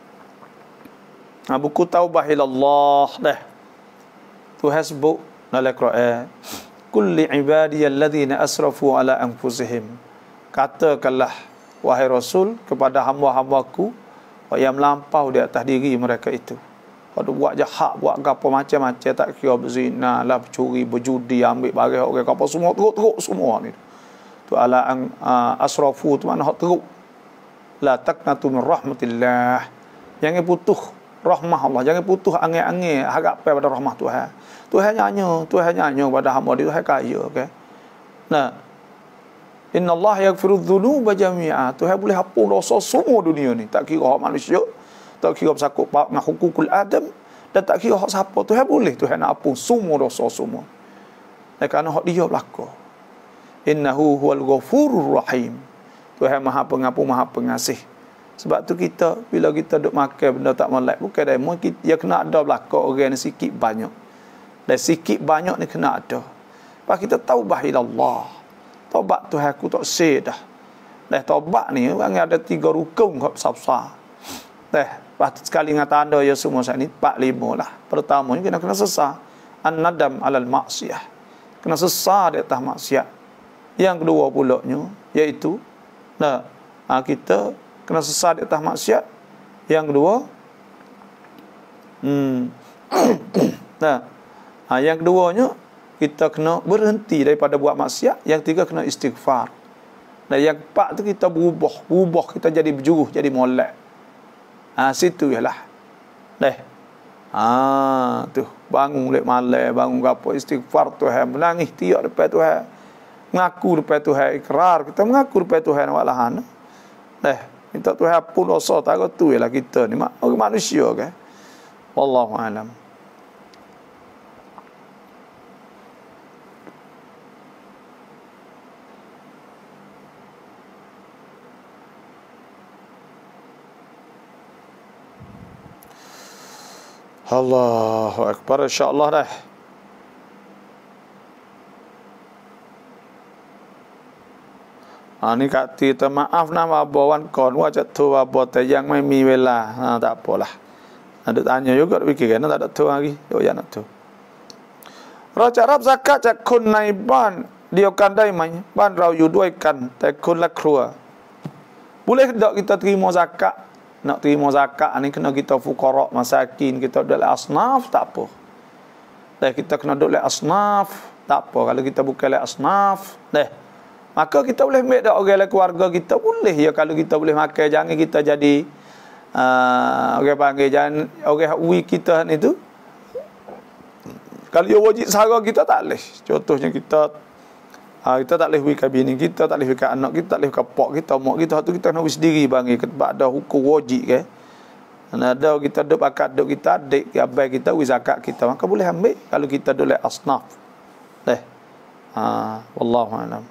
Ha buku taubah ila Allah dah. Tuhan sebut dalam Quran, kulli ibadiyalladzina asrafu ala anfusihim. Katakanlah wahai Rasul kepada hamba-hambaku yang melampau di atas diri mereka itu. Kalau buat jahat, buat apa macam-macam, tak kira berzina lah, bercuri, berjudi, ambil barang orang apa semua teruk-teruk semua ni. Tu ala ang uh, asrafu tu mana hak teruk. La taqnatu min rahmatillah. Jangan putus rahmah Allah, jangan putus angin-angin harap pada rahmah Tuhan. Tuhan nyanyi, Tuhan nyanyi pada hamba dia, Tuhan kaya, okey. Nah, Inna Allah yaghfiru dzunuba jami'a. Tuhan boleh hapus dosa semua dunia ni, tak kira hak manusia, tak kira bersakut dengan hukukul Adam, dan tak kira hak siapa. Tuhan boleh, Tuhan nak hapus semua dosa semua. Dan kerana hak dia berlaku. Innahu huwal ghafurur rahim. Tuhan Maha Pengampun, Maha Pengasih. Sebab tu kita bila kita duk makan benda tak molek, bukan dah mau kita dia kena ada belaka orang ni sikit banyak. Dan sikit banyak ni kena ada. Lepas kita taubah ila Allah. Taubat Tuhan aku tak say dah. Dah taubat ni ada tiga rukun kau besar-besar. Dah, lepas tu sekali dengan tanda ya semua saat ni empat lima lah. Pertamanya kena kena sesar an-nadam alal maksiyah. Kena sesar di atas maksiat. Yang kedua pulaknya iaitu nah, kita kena sesat di atas maksiat. Yang kedua hmm nah, ha, yang keduanya kita kena berhenti daripada buat maksiat. Yang tiga kena istighfar. Dan yang keempat tu kita berubah, berubah kita jadi berjuruh, jadi molek. Ha, situ ialah. Deh. Ah, tu bangun lek malam, bangun gapo istighfar Tuhan, menangis tiap depan Tuhan. Mengaku depan Tuhan, ikrar kita mengaku depan Tuhan walahan. Deh, minta Tuhan pun dosa tak tu ialah kita ni mak orang manusia kan. Wallahu alam. Allahu Akbar, insya-Allah dah. Ha, ni kata kita maaf nama bawan konว่าจะโทรบ่แต่ยังไม่มีเวลา ha, tak apalah. Ada tanya juga fikir kan tak ada tu lagi. Yo ya nak tu. เราจะรับซะกะจากคนในบ้านเดียวกันได้ไหมบ้านเราอยู่ด้วยกันแต่คนละครัว Boleh tak kita terima zakat? Nak terima zakat ni kena kita fuqara, masakin, kita duduk oleh asnaf tak apa. Dah kita kena duduk oleh asnaf tak apa. Kalau kita bukan oleh asnaf, dah. Maka kita boleh ambil dak orang oleh keluarga kita boleh ya kalau kita boleh makan, jangan kita jadi uh, orang panggil jangan orang wi kita ni tu. Kalau dia wajib sara kita tak boleh. Contohnya kita uh, kita tak boleh wi ke bini kita, tak boleh wi ke anak kita, tak boleh ke pak kita, mak kita, tu kita nak wi sendiri bagi sebab ada hukum wajib ke. Kan ada kita duk bakat duk kita adik abai kita wi zakat kita, maka boleh ambil kalau kita duk oleh asnaf. Dah. Ah, wallahu a'lam.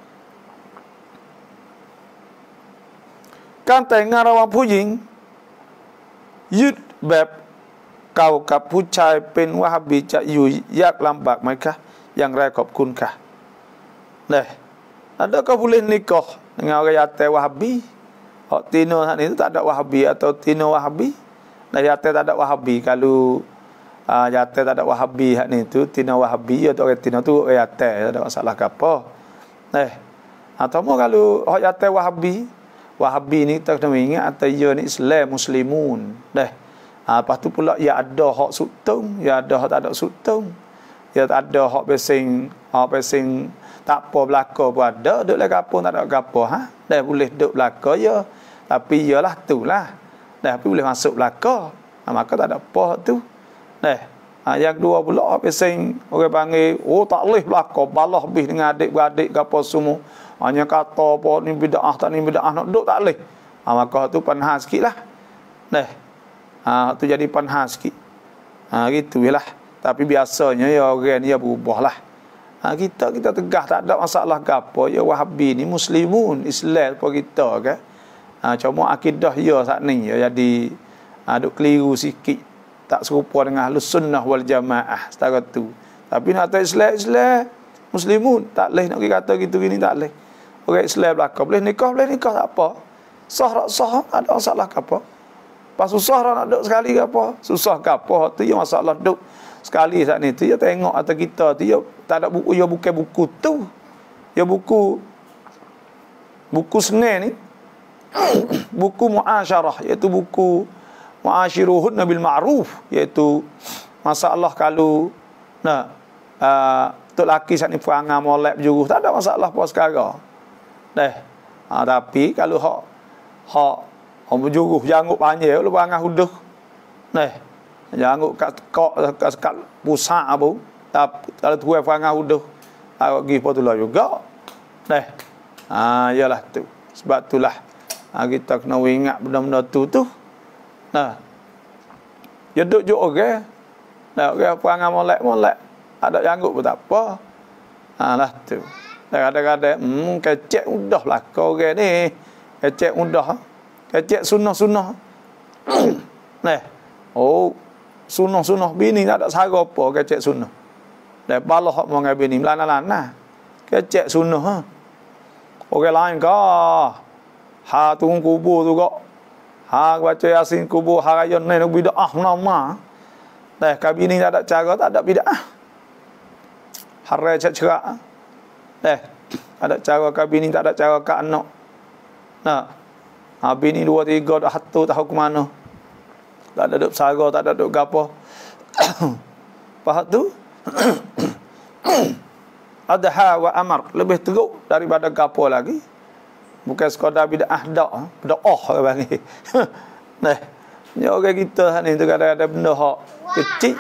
การแต่งงานระหว่างผู้หญิงยึดแบบเก่ากับผู้ชายเป็นวะฮับบีจะอยู่ยากลำบากไหมคะอย่างไรขอบคุณค่ะ Nah, adakah boleh nikah dengan orang yatim Wahabi? Hak tino hak ni tu tak ada Wahabi atau tino Wahabi? Nah, yatim tak ada Wahabi. Kalau uh, yatim tak ada Wahabi hak ni tu tino Wahabi atau orang tino tu orang yatim, tak ada masalah ke apa. Nah, atau mau kalau hak yatim Wahabi, Wahabi ni tak kena ingat atau ia ni Islam Muslimun. Dah. Ha, lepas tu pula ia ada hak sutong, ia ada hak tak ada sutong. Ia tak ada hak besing, hak besing tak apa belaka pun ada, duk lah gapo tak ada gapo ha. Dah boleh duk belaka ya. Tapi iyalah tulah. Dah tapi boleh masuk belaka. Ha, maka tak ada apa tu. Dah. Ha, yang kedua pula hak besing orang panggil oh tak boleh belaka, balah habis dengan adik-beradik gapo semua. Hanya kata apa ni bid'ah tak ni bid'ah nak duduk tak boleh. Ha, maka tu panhas sikitlah. Dah. Ha, tu jadi panhas sikit. Ha, gitu jelah. Tapi biasanya ya orang ni ya berubahlah. Ha, kita kita tegah tak ada masalah ke apa. Ya Wahabi ni Muslimun, Islam apa kita kan. Ha, cuma akidah ya saat ni ya jadi ha, duk keliru sikit. Tak serupa dengan Ahlus Sunnah wal Jamaah setara tu. Tapi nak kata Islam Islam Muslimun tak boleh nak kata gitu gini tak boleh. Orang Islam belaka boleh nikah, boleh nikah tak apa. Sah tak sah, ada masalah ke apa. Pas susah nak duduk sekali ke apa. Susah ke apa, tu ya masalah duduk sekali saat ni tu ya tengok atau kita tu ya tak ada buku, ya bukan buku tu. Ya buku buku Senin ni buku muasyarah, iaitu buku muasyiruhun bil ma'ruf, iaitu masalah kalau nah uh, tok laki saat ni perangai molek berjuruh tak ada masalah apa sekarang. Dah. Ha, tapi kalau hak hak hak berjuruh janggut panjang lu perangai huduh. Dah. Janggut kat kok kat kat pusat apa. Tapi kalau tu perangai huduh awak pergi potulah juga. Dah. Ha iyalah tu. Sebab itulah ha, kita kena ingat benda-benda tu tu. Nah. Ya duk jo orang. Nah, orang perangai molek-molek. Ada janggut pun tak apa. Ha lah tu. Kadang-kadang hmm kecek mudah lah kau orang ni. Kecek mudah. Kecek sunnah-sunnah. Nah. Oh, sunnah-sunnah bini tak ada sara apa kecek sunnah. Dah balah hak mengai bini melana-lana. Kecek sunnah ha. Orang lain ka. Ha tunggu kubur tu kok. Ha baca Yasin kubur harayan ni nak bidah nama. Dah kabini tak ada cara tak ada bidah. Harai cerak. Eh, ada cara ke bini, tak ada cara ke anak. Nah, ha, bini dua tiga dah hatu tahu ke mana. Tak ada duk sara, tak ada duk gapo. Faham tu? Adha wa amar lebih teruk daripada gapo lagi. Bukan sekadar bid'ah dak, berdoa orang panggil. Nah, ni orang kita ni tu kadang-kadang benda hak kecil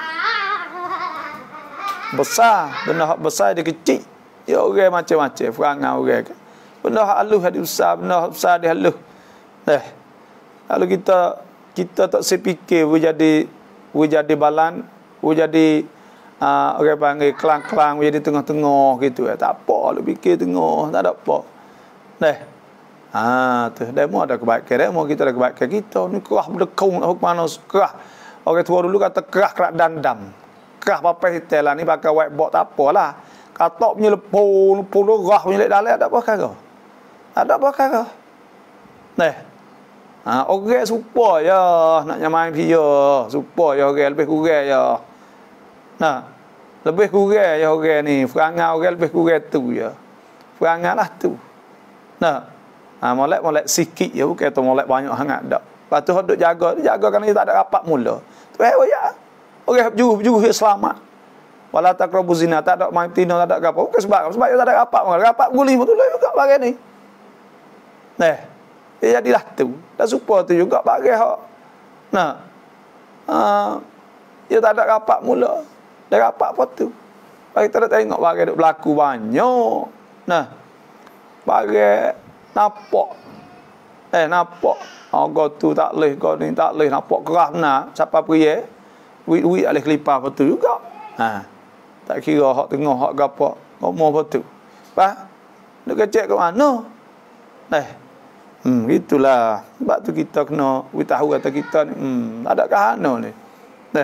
besar, benda hak besar dia kecil. Ya orang macam-macam, perangai orang kan. Benda hak halus dia besar, benda hak besar dia halus. Nah, kalau kita kita tak sepikir we jadi we jadi balan, we jadi uh, orang panggil kelang-kelang, we jadi tengah-tengah gitu eh. Tak apa, lu fikir tengah, tak ada apa. Nah, ah tu demo ada kebaikan, demo kita ada kebaikan kita ni kerah berdekung nak mana kerah. Orang tua dulu kata kerah kerak dandam. Kerah papai hitel lah ni pakai whiteboard tak apalah. Katok punya lepo, lepo rah punya lek dalek ada apa kagak? Ada apa kagak? Nah. Ha, orang supaya ya nak nyamai dia, supaya orang lebih kurang ya. Nah, lebih kurang ya orang ni, perangai orang lebih kurang tu ya. Perangai lah tu. Nah, ha, molek-molek sikit ya, bukan tu molek banyak sangat dak. Lepas tu duk jaga, jaga kan dia tak ada rapat mula. Tu eh ya. Orang juruh-juruh selamat. Wala taqrabu zina, tak ada main tino, tak ada apa. Bukan sebab sebab dia tak ada rapat, rapat guli betul juga bagai ni. Nah, dia jadilah tu. Dah supaya tu juga bagi hak. Nah. Uh, dia tak ada rapat mula. Dia rapat apa tu? Bagi kita tengok bagi duk berlaku banyak. Nah. Bagi nampak. Eh nampak. Oh, kau tu tak leh, kau ni tak leh. Nampak keras benar. Siapa pria. Wit-wit alih kelipar apa tu juga. Ha. Tak kira hak tengah, hak gapak. Ngomong apa tu. Faham? Dia kecek ke mana? Eh. Hmm, itulah. Sebab tu kita kena tahu kata kita ni, hmm, tak ada kahana ni. Eh.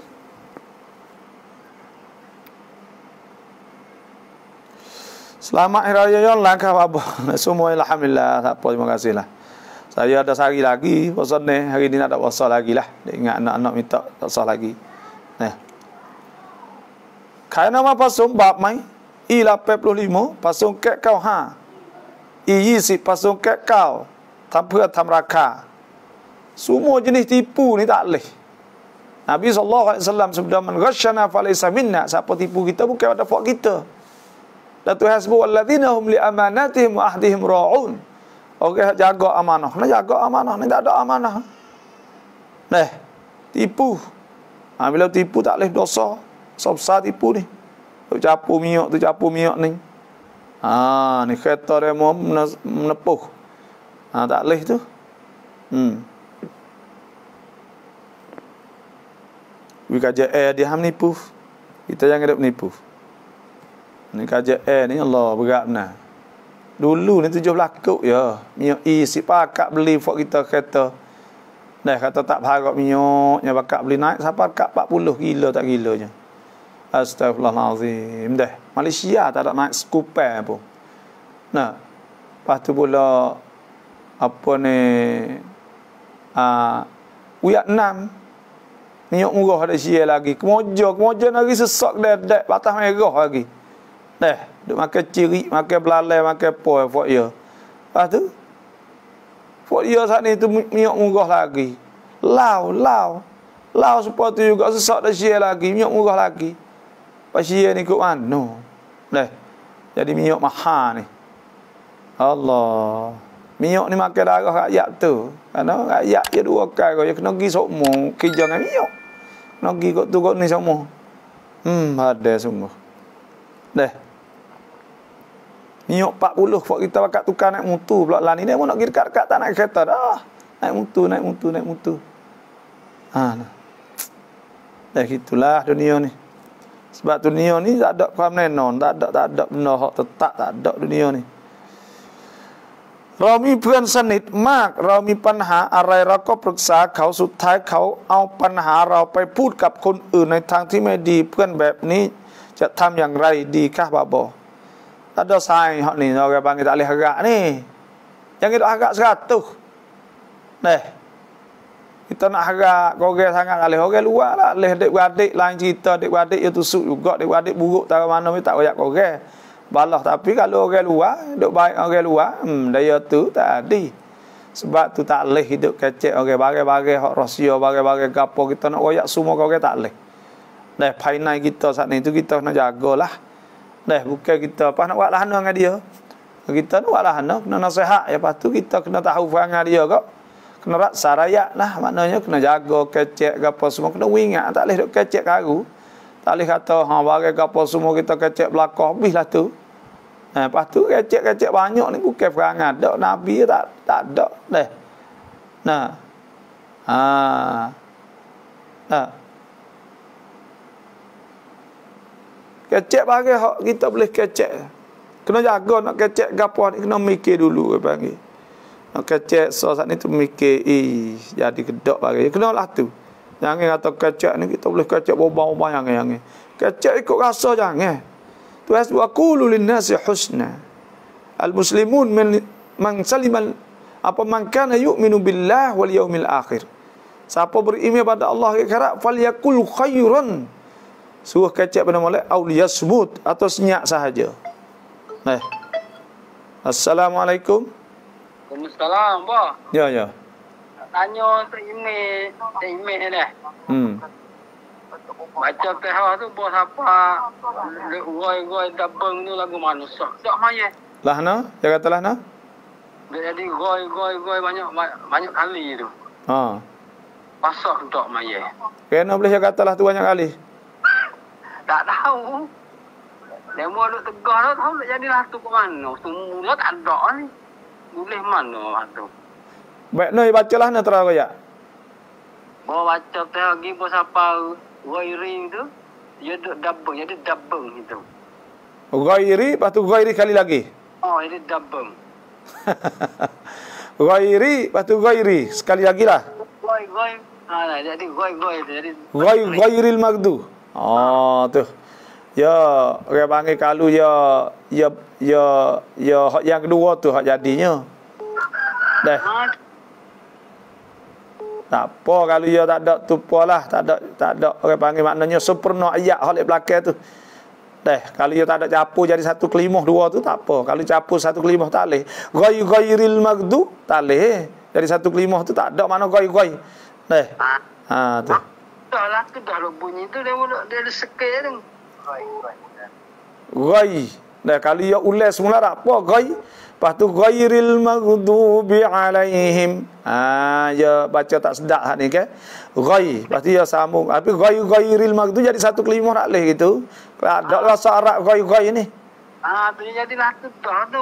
Selamat Hari Raya Yon langkah apa? Semua alhamdulillah. Tak apa, terima kasihlah. Saya ada sehari lagi puasa ni. Hari ni nak ada puasa lagi lah. Dia ingat anak-anak minta puasa lagi. Nah. Kai nama pasung bab mai. I lapan puluh lima pasung kek kau ha. I yisi pasung kek kau. Tanpa tam raka. Semua jenis tipu ni tak boleh. Nabi sallallahu alaihi wasallam sabda man ghasyana falaysa minna. Siapa tipu kita bukan ada fak kita. La tuhasbu alladzina hum li amanatihim wa ahdihim ra'un. Orang jaga amanah. Nak jaga amanah ni tak ada amanah. Nah, tipu. Ha, bila tipu tak boleh dosa. Sebesar tipu ni. Tu capu minyak, tu capu minyak ni. Ha, ni kereta dia mau menepuh. Ha, tak boleh tu. Hmm. We kaji air dia ham nipu. Kita jangan ada menipu. Ni kaji air ni Allah berat benar. Dulu ni tujuh belas kuk ya. Minyak isi pakak beli fok kita kereta. Dah kata tak harap minyaknya pakak beli naik sampai pakak empat puluh kilo tak kilanya. Astagfirullahalazim. Dah. Malaysia tak ada naik skuper pun. Nah. Lepas tu pula apa ni ah uh, Vietnam minyak murah ada sia lagi. Kemoja, kemoja lagi sesak dah dah batas merah lagi. Dah, duk makan ciri, makan belalai, makan poi fok ya. Lepas tu fok ya saat ni tu minyak murah lagi. Lau, lau. Lau supaya tu juga sesak dah sia lagi, minyak murah lagi. Pas sia ni kok anu. Dah. Jadi minyak mahal ni. Allah. Minyak ni makan darah rakyat tu. Kerana rakyat je dua kali. Dia kena pergi semua. Kerja dengan minyak. Kena pergi kot tu kot ni semua. Hmm, ada sungguh. Dah. Minyak empat puluh. Kalau kita pakat tukar naik mutu pula lah ni. Dia pun nak pergi dekat-dekat tak naik kereta dah. Naik mutu, naik mutu, naik mutu. Ha, nah. Dah gitulah dunia ni. Sebab dunia ni tak ada keamanan. Tak ada, tak ada benda hak tetap. Tak ada dunia ni. เรามีเพื่อนสนิทมากเรามีปัญหาอะไรเราก็ปรึกษาเขาสุดท้ายเขาเอาปัญหาเราไปพูดกับคนอื่นในทางที่ไม่ดีเพื่อนแบบนี้จะทำอย่างไรดีคะบาบอ ada sai hak ni orang panggil tak boleh harap ni yang kita harap seratus nah kita nak harap korang sangat oleh orang luar lah oleh adik-beradik lain cerita adik-beradik dia tusuk juga adik-beradik buruk tak mana pun tak royak korang balah tapi kalau orang luar duk baik orang luar hmm, daya tu tak ada sebab tu tak boleh hidup kecek orang bagai-bagai hak rahsia bagai-bagai gapo kita nak royak semua orang tak boleh dah painai kita saat ni tu kita nak jagalah dah bukan kita apa nak buat lahan dengan dia Kita ni walah nak kena nasihat, ya lepas tu kita kena tahu perangai dia kok. Kena raksa rakyat lah, maknanya kena jaga kecek ke apa semua, kena ingat tak boleh duk kecek karu. Tak boleh kata ha bagai ke apa semua kita kecek belakang habislah tu. Ha, lepas tu kecek-kecek banyak ni bukan perangai dak nabi tak tak ada deh. Nah. Ha. Nah. Kecek bagai hak kita boleh kecek. Kena jaga nak kecek gapo ni kena mikir dulu ke panggil. Nak kecek so saat ni tu mikir eh jadi kedok bagi. Kena lah tu. Jangan kata kecek ni kita boleh kecek bau-bau yang yang. Kecek ikut rasa jangan. Tu aswaqulu linnasi husna. Al-muslimun man man salimal apa man kana yu'minu billah wal yaumil akhir. Siapa beriman pada Allah ke akhirat falyakul khairan. Suruh kecek pada mulai auliyasmut atau senyap sahaja. Eh. Assalamualaikum.
Waalaikumsalam, Pak.
Ya, ya.
Tanya tu email, email dah.
Hmm.
Baca teh tu bos apa? Goi-goi dabeng tu lagu mana? Sok sok maya.
Lah na, dia kata lah na.
Dia jadi goi-goi-goi banyak banyak kali tu.
Ha.
Pasok tok maya.
Kena boleh dia kata lah tu banyak kali.
Tak tahu. Dia mau duk tegah tu tahu nak jadilah tu ke mana. Semula tak ada ni. Boleh mana tu.
Baik noi bacalah na terang ya.
Bawa baca teh lagi bos apa Ghairi tu. Dia duk dabeng, jadi dabeng itu.
Ghairi, lepas tu ghairi kali lagi.
Oh, ini dabeng.
Ghairi, lepas tu ghairi sekali lagi lah.
Goi goi. Ha, jadi goi goi jadi
Ghai ghairil maghdu. Oh, tu. Ya, orang panggil kalau ya ya ya ya hak yang kedua tu hak jadinya. Dah. Tak apa kalau ya tak ada tu apalah, tak ada tak ada orang panggil maknanya sempurna ayat hak lek belakang tu. Dah, kalau ya tak ada campur jadi satu kelimah dua tu tak apa. Kalau campur satu kelimah tak leh. Ghai ghairil maghdu tak leh. Jadi satu kelimah tu tak ada mana ghai ghai. Dah. Ha tu.
Dah lah tu dah bunyi tu dia dia ada sekir tu.
Ghai. Dah kalau ya ulas semula tak apa ghai. Lepas tu ghairil maghdubi alaihim. Ha ya baca tak sedap hak ni ke. Ghai. Lepas tu ya sambung. Tapi ghai ghairil maghdu jadi satu kelimah tak leh gitu. Tak ada rasa Arab ghai ghai ni.
Ah tu jadilah tu dah tu.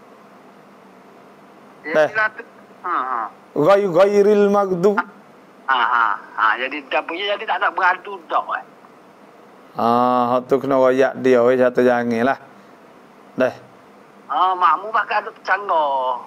Jadilah tu. Ha ha.
Ghai ghairil maghdu.
Ha ha. Ha jadi dah punya jadi tak nak beradu dak eh.
Ah, tu kena royak dia weh satu jangan lah. Dah.
Ah, makmu pakai ada pecangga.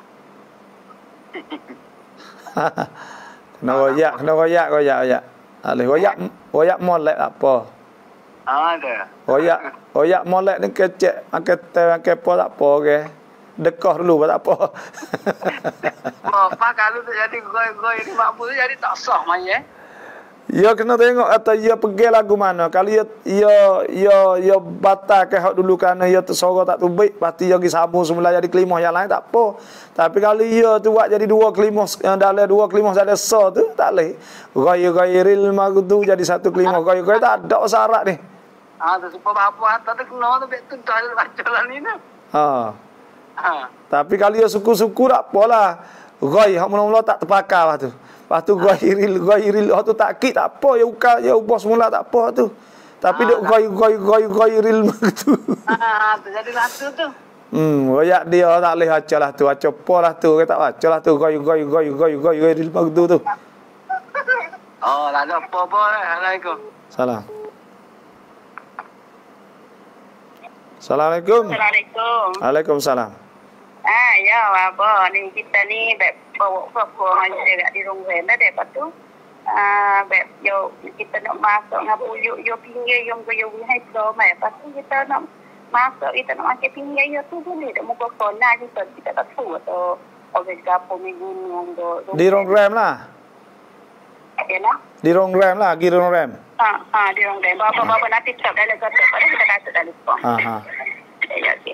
Kena royak, kena royak, royak, royak. Alih royak, royak molek apa?
Ah, ada.
Royak, royak molek ni kecek, makan teh, makan apa tak apa ke. Dekah dulu tak apa.
Apa kalau tu jadi goi-goi ni makmu tu jadi tak sah mai eh.
Ya kena tengok atau ia pergi lagu mana. Kalau ia ia ia ia batal ke hak dulu kerana ia tersorok tak tu baik, pasti ia pergi sambung semula jadi kelimah yang lain tak apa. Tapi kalau ia tu buat jadi dua kelimah yang dalam dua kelimah ada sa tu tak leh. Ghai-ghairil maghdu jadi satu kelimah. Ghai-ghai tak ada syarat ni.
Ah, tu supaya apa atas tu kena tu bet tu dah baca lah ni nah.
Ha.
Ha.
Tapi kalau ia suku-suku tak apalah. Ghai hak mula-mula tak terpakai lah tu. Lepas tu ghairil ghairil hak tu takkid tak apa ya ukar ya ubah semula tak apa tu. Tapi duk ghai ghai ghai ghairil tu.
Ah, tu jadilah tu tu.
Hmm, royak dia tak boleh baca lah tu. Baca apa lah tu. Dia tak baca lah tu. Ghai ghai ghai ghai ghai ghairil maghdu tu.
Oh, tak ada apa-apa eh. Assalamualaikum.
Salam. Assalamualaikum.
Assalamualaikum.
Waalaikumsalam.
Ah, ya, apa ni kita ni beb bawa kau ngaji dekat di rumah dah dekat tu. Ah, beb yo kita nak masuk ngapu yo yo pinggir yo yo hai do mai. Lepas tu kita nak masuk kita nak makan pinggir yo tu boleh dak muka kona kita kita tak tahu atau orang kampung ni gunung do.
Di Rongrem lah.
Ya lah.
Di Rongrem lah, di Rongrem.
Ah, ah di Rongrem. Bapa-bapa nanti tak dalam kata pada kita kasut dalam tu.
Ha ha.
Ya okey.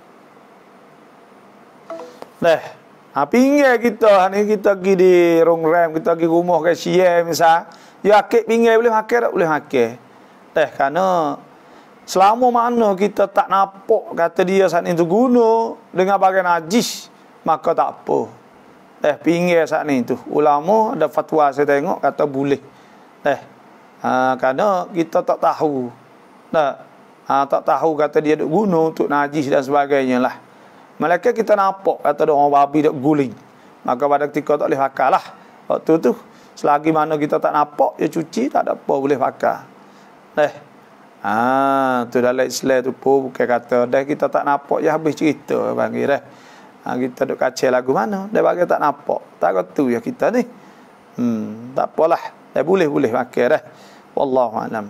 Dah. Ha pinggir kita ni kita pergi di Rongrem, kita pergi rumah ke Sia misal. Ya akik pinggir boleh makan tak boleh makan. Dah kerana Selama mana kita tak nampak kata dia saat itu guna dengan bagian najis, maka tak apa. Eh, pinggir saat ni tu. Ulama ada fatwa saya tengok kata boleh. Eh, ha, kerana kita tak tahu. Tak, ha, tak tahu kata dia duk guna untuk najis dan sebagainya lah. Malaikat kita nampak kata ada orang babi duk guling. Maka pada ketika tak boleh pakai lah. Waktu tu, selagi mana kita tak nampak, dia cuci, tak ada apa boleh pakai. Eh, ah, tu dalam Islam tu pun bukan kata dah kita tak nampak je habis cerita panggil dah. Ha, kita duk kacau lagu mana? Dia bagi tak nampak. Tak kata ya kita ni. Hmm, tak apalah. Dah boleh-boleh pakai dah. Wallahu a'lam.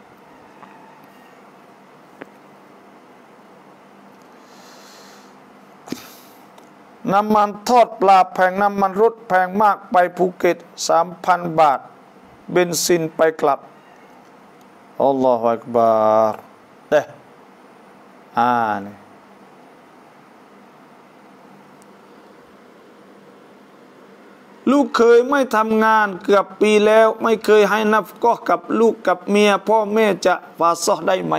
Naman ทอดปลาแพงน้ำมันรถแพงมากไปภูเก็ต สามพัน บาทเบนซินไปกลับ อัลลอฮฺอักบาร์เด้ออ่านี่ลูกเคยไม่ทำงานเกือบปีแล้วไม่เคยให้นับก็กับลูกกับเมียพ่อแม่จะฟาซอได้ไหม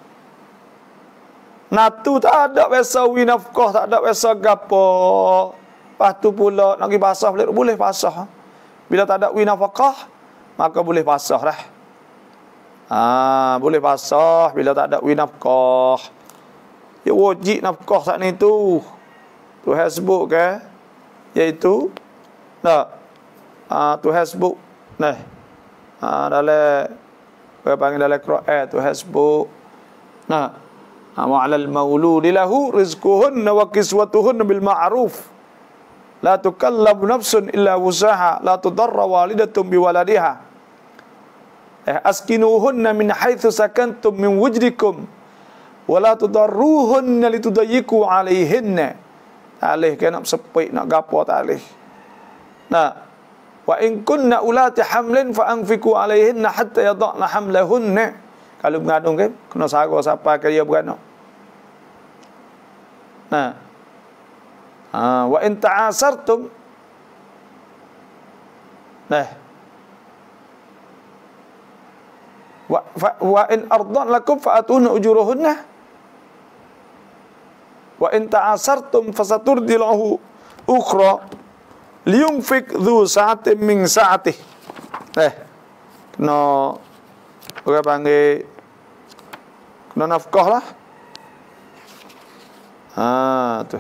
Natu tak ada biasa winafkah, tak ada biasa gapo. Lepas tu pula nak pergi basah boleh, boleh basah. Bila tak ada winafkah, maka boleh basah dah. Ah, boleh basah bila tak ada winafkah. Ya wajib nafkah saat ni tu. Tuhan sebut ke? Iaitu tak. Ah, Tuhan sebut. Nah. Ah, dalam apa panggil dalam Quran Tuhan sebut. Nah. Wa 'alal mauludi lahu rizquhunna wa kiswatuhunna bil ma'ruf la tukallabu nafsun illa wusaha la tudarra walidatun bi waladiha eh askinuhunna min haitsu sakantum min wujdikum wa la tudarruhunna litudayyiqu 'alaihinna alih ke nak sepik nak gapo tak alih nah wa in kunna ulati hamlin fa anfiqu 'alaihinna hatta yadhna hamlahunna. Kalau mengandung kan, kena sara siapa ke dia beranak. Nah. Ha, wa in ta'asartum. Nah. Wa, fa, wa in ardan lakum fa'atuna ujuruhunna. Wa in ta'asartum fasaturdi lahu ukhra liyunfik dhu sa'atin min sa'atih. Eh. Kena orang panggil kena nafkah lah. Ha, tu.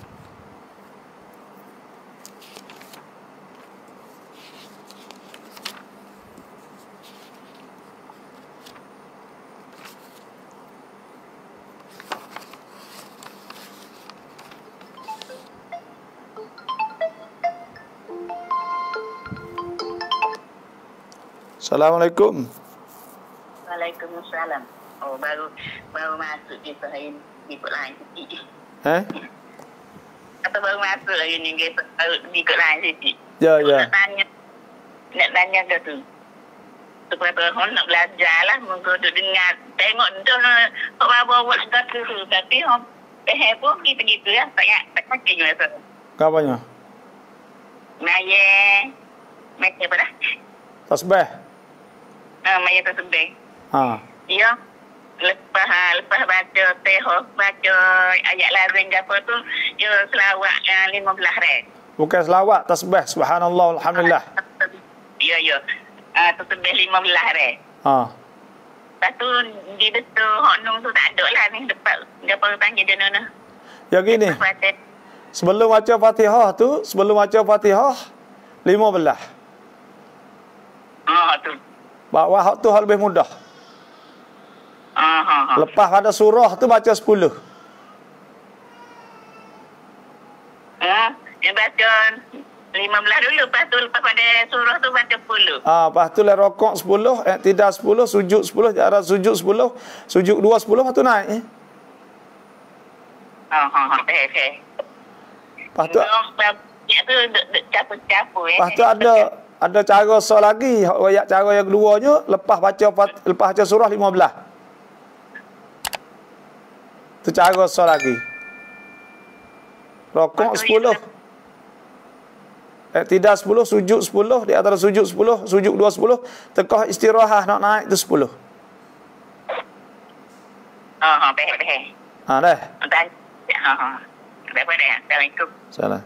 Assalamualaikum.
Waalaikumsalam. Oh, baru baru masuk di sehari di lain sikit.
Eh?
Atau baru masuk lagi ni kita di lain sikit.
Ya, ya.
Nak tanya, nak tanya ke tu. Supaya orang nak belajar lah, mungkin duduk dengar, tengok tu, orang bawa buat tu, tapi orang pehe pun kita gitu ya, tak ya, tak pakai juga.
Kapanya?
Maya, maya apa dah?
Tasbih.
Ah, maya tasbih.
Ha.
Ya, lepas lepas baca tehok, baca ayat lazim apa tu, ya selawat yang lima belas rek.
Bukan selawat, tasbih. Subhanallah, alhamdulillah.
Ya, ya. Ah, tasbih lima belas rek.
Ha.
Lepas tu di detu hok nung tu tak ada lah ni depan depan tanya dia nana.
Ya gini. Sebelum baca Fatihah tu, sebelum baca Fatihah lima belas.
Ah, tu.
Bawa hak tu hal lebih mudah.
Ah, ha, ha.
Lepas pada surah tu baca sepuluh.
Ah, dia baca lima belas dulu, lepas tu lepas pada surah tu baca sepuluh.
Ah, lepas tu lah rokok sepuluh, i'tidal sepuluh, sujud sepuluh, jarak sujud sepuluh, sujud dua sepuluh, lepas tu naik. Eh?
Ah, ha, ha, okey, okey.
Lepas tu,
ya tu capu-capu eh.
lepas tu ada ada cara so lagi, ayat cara yang keduanya lepas baca lepas baca surah lima belas. Tu cara so lagi. Rokok sepuluh. I'tidal sepuluh, sujud sepuluh, di antara sujud sepuluh, sujud dua sepuluh, tekah istirahat nak naik tu sepuluh.
Ha ha beh-beh.
Ha dah.
Entah. Ha ha. Beh-beh dah. Assalamualaikum.
Salam.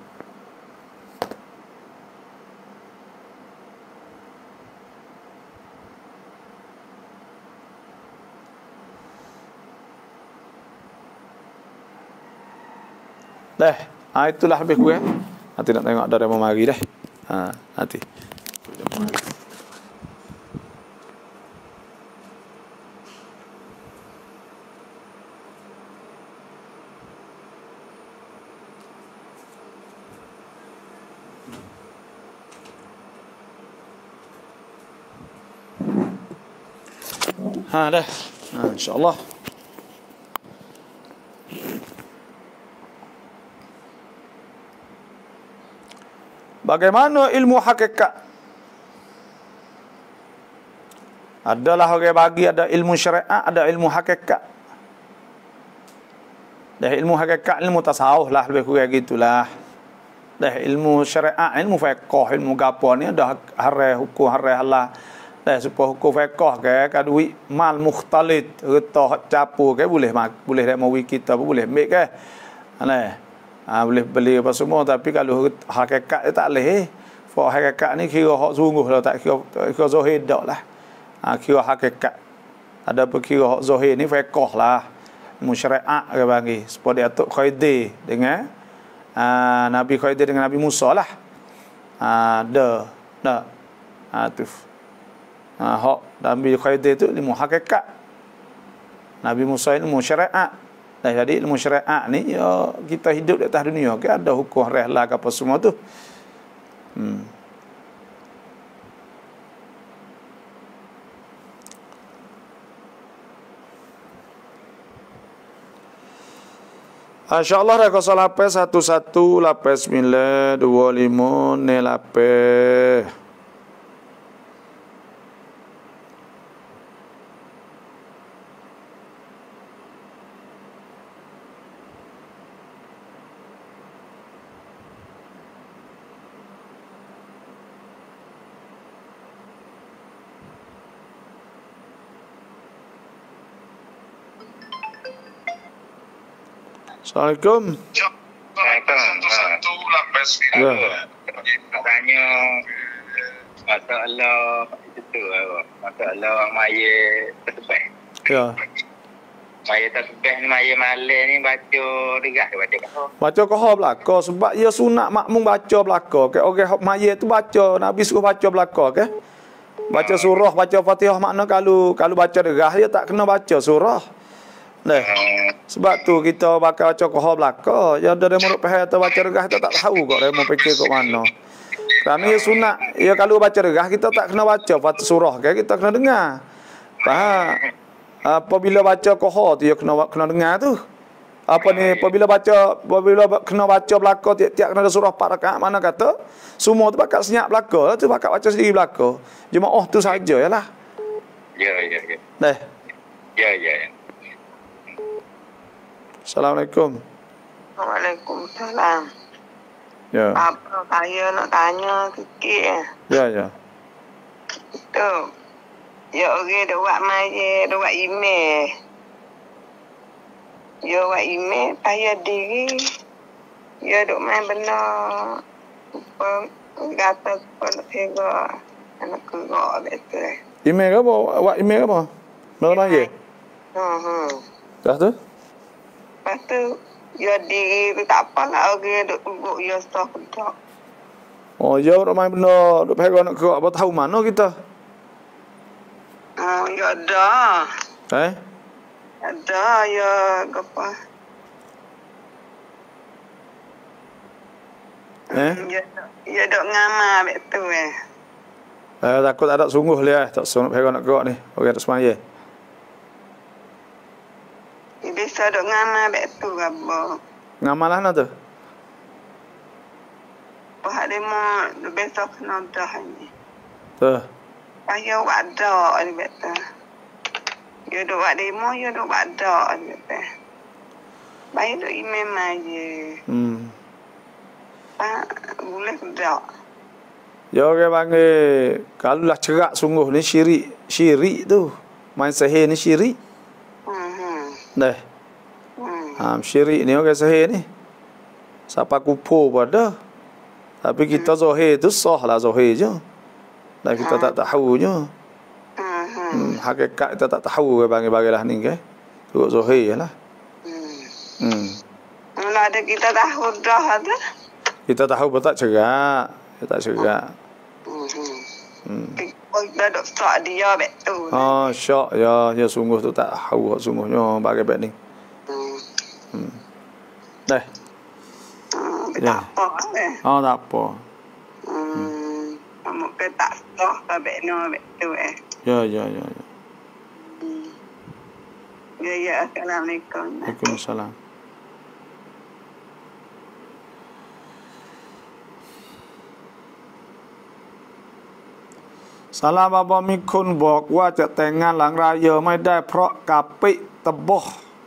Dah, ha, itulah habis gue. Nanti nak tengok ada yang mau mari dah. Ha, nanti. Ha dah. Ha, insya-Allah. Bagaimana ilmu hakikat? Adalah orang bagi ada ilmu syariat, ada ilmu hakikat. Dah ilmu hakikat, ilmu tasawuf lah lebih kurang gitulah. Dah ilmu syariat, ilmu fiqh, ilmu gapo ni ada harai hukum harai halal. Dah supaya hukum fiqh ke kadui mal mukhtalit, retah campur ke boleh boleh dak mau kita boleh ambil ke. Nah, ha, boleh beli apa semua tapi kalau hakikat dia tak boleh. Fa hakikat ni kira hak sungguh lah, tak kira kira zahir dak lah. Ha, kira hakikat. Ada perkira hak zahir ni fiqh lah. Ilmu syariat ke bagi supaya dia atuk kaidah dengan uh, Nabi kaidah dengan Nabi Musa lah. Ha, dah. Dah. Ha tu. Ha, hak Nabi kaidah tu ilmu hakikat. Nabi Musa ilmu syariat. Dah jadi ilmu syariat ni ya kita hidup di atas dunia ke ada hukum rehlah ke apa semua tu. Hmm. InsyaAllah dah kosong lapis satu satu lapis sembilan dua lima ne lapis. Assalamualaikum.
Satu lapis
Ya.
Katanya masalah itu apa? Masalah maya tersebut.
Ya.
Maya tersebut ni maya malam ni baca regah baca kau.
Baca qahar belaka sebab ia sunat makmum baca belaka ke orang hak mayit tu baca Nabi suruh baca belaka ke. Baca surah, baca Fatihah makna kalau kalau baca derah dia tak kena baca surah. Nah, sebab tu kita bakal baca qahar belaka. Ya ada demo pahal atau baca derah kita tak tahu kok demo fikir kok mana. Kerana ia sunat, ya kalau baca derah kita tak kena baca Fatihah surah ke kita kena dengar. Faham? Apabila baca qahar tu ya kena kena dengar tu. Apa ni apabila baca apabila kena baca belaka tiap-tiap kena ada surah empat rakaat mana kata semua tu bakal senyap belaka tu bakal baca sendiri belaka. Jemaah tu saja yalah.
Ya ya ya.
Dah.
Ya ya.
Assalamualaikum.
Waalaikumsalam.
Ya.
Apa saya nak tanya sikit.
Ya ya.
Tu. Ya orang duk buat maya, duk buat email. Ya buat email saya diri. Ya duk main benda apa kata pada tega anak kerak betul.
Email ke apa? Buat email ke apa? Mana lagi?
Ha ha.
Dah tu?
Lepas tu ya diri tu tak apalah orang duk tunggu ya stok dak.
Oh, ya orang main benda, duk pegang nak kerak apa tahu mana kita?
Oh, ya ada.
Eh?
Ada ya apa?
Eh?
Ya ya dok ngama betul eh.
Eh, takut ada sungguh dia, tak sungguh pegang nak kerak ni. Orang tak semaya.
Bisa dok ngama betul apa?
Ngamalah nak tu?
Wah, dia mau besok kena dah ni.
Tu.
Saya wadah ni betul. Ya dok buat demo, ya dok wadah ni betul. Baik dok email aja.
Hmm.
Pak, boleh tak?
Ya orang panggil kalau lah cerak sungguh ni syirik, syirik tu. Main sihir ni syirik.
Hmm.
Dah.
Hmm.
Ha, syirik ni orang sahih ni. Siapa kupur pada. Tapi kita zahir tu sah lah zahir je. Dan kita tak tahu je.
Hmm.
Hmm, hakikat kita tak tahu ke bagi-bagilah ni ke. Turut zahir lah.
Hmm.
Hmm.
Kalau ada kita tahu dah ada.
Kita tahu betul tak cerak. Kita tak cerak.
Hmm.
Hmm.
Kita dok start dia betul.
Oh, syak ya, ya sungguh tu tak tahu sungguhnya bagi baik ni.
Hmm.
Hmm. Dah.
Hmm.
Ya.
Tak apa eh.
Oh, tak apa.
Hmm. Kamu ke tak sah ke bekno betul eh.
Ya, ya, ya, ya.
Ya ya, assalamualaikum.
Waalaikumsalam. Salam บาบามีคนบอกว่าจะแต่งงานหลังรายเยอไม่ได้เพราะกะปิตะบอ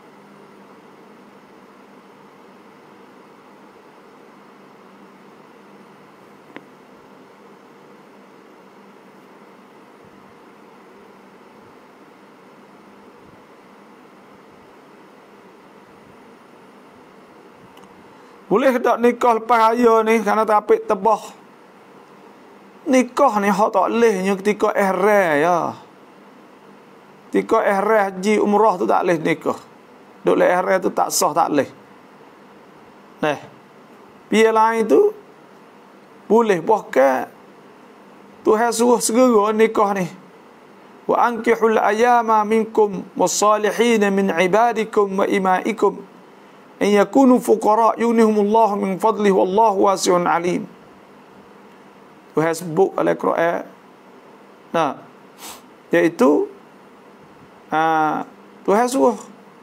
Boleh tak nikah lepas raya ni kerana tapik tebah. Nikah ni hak tak bolehnya ketika ihram ya. Ketika ihram haji umrah tu tak boleh nikah. Duk le ihram tu tak sah tak boleh. Nah. Pihak lain tu boleh bahkan Tuhan suruh segera nikah ni. Wa ankihul ayama minkum wassalihin min ibadikum wa imaikum in yakunu fuqara yughnihumullahu min fadlihi wallahu wasi'un alim. Tuhan sebut oleh Quran. Nah, iaitu uh, Tuhan suruh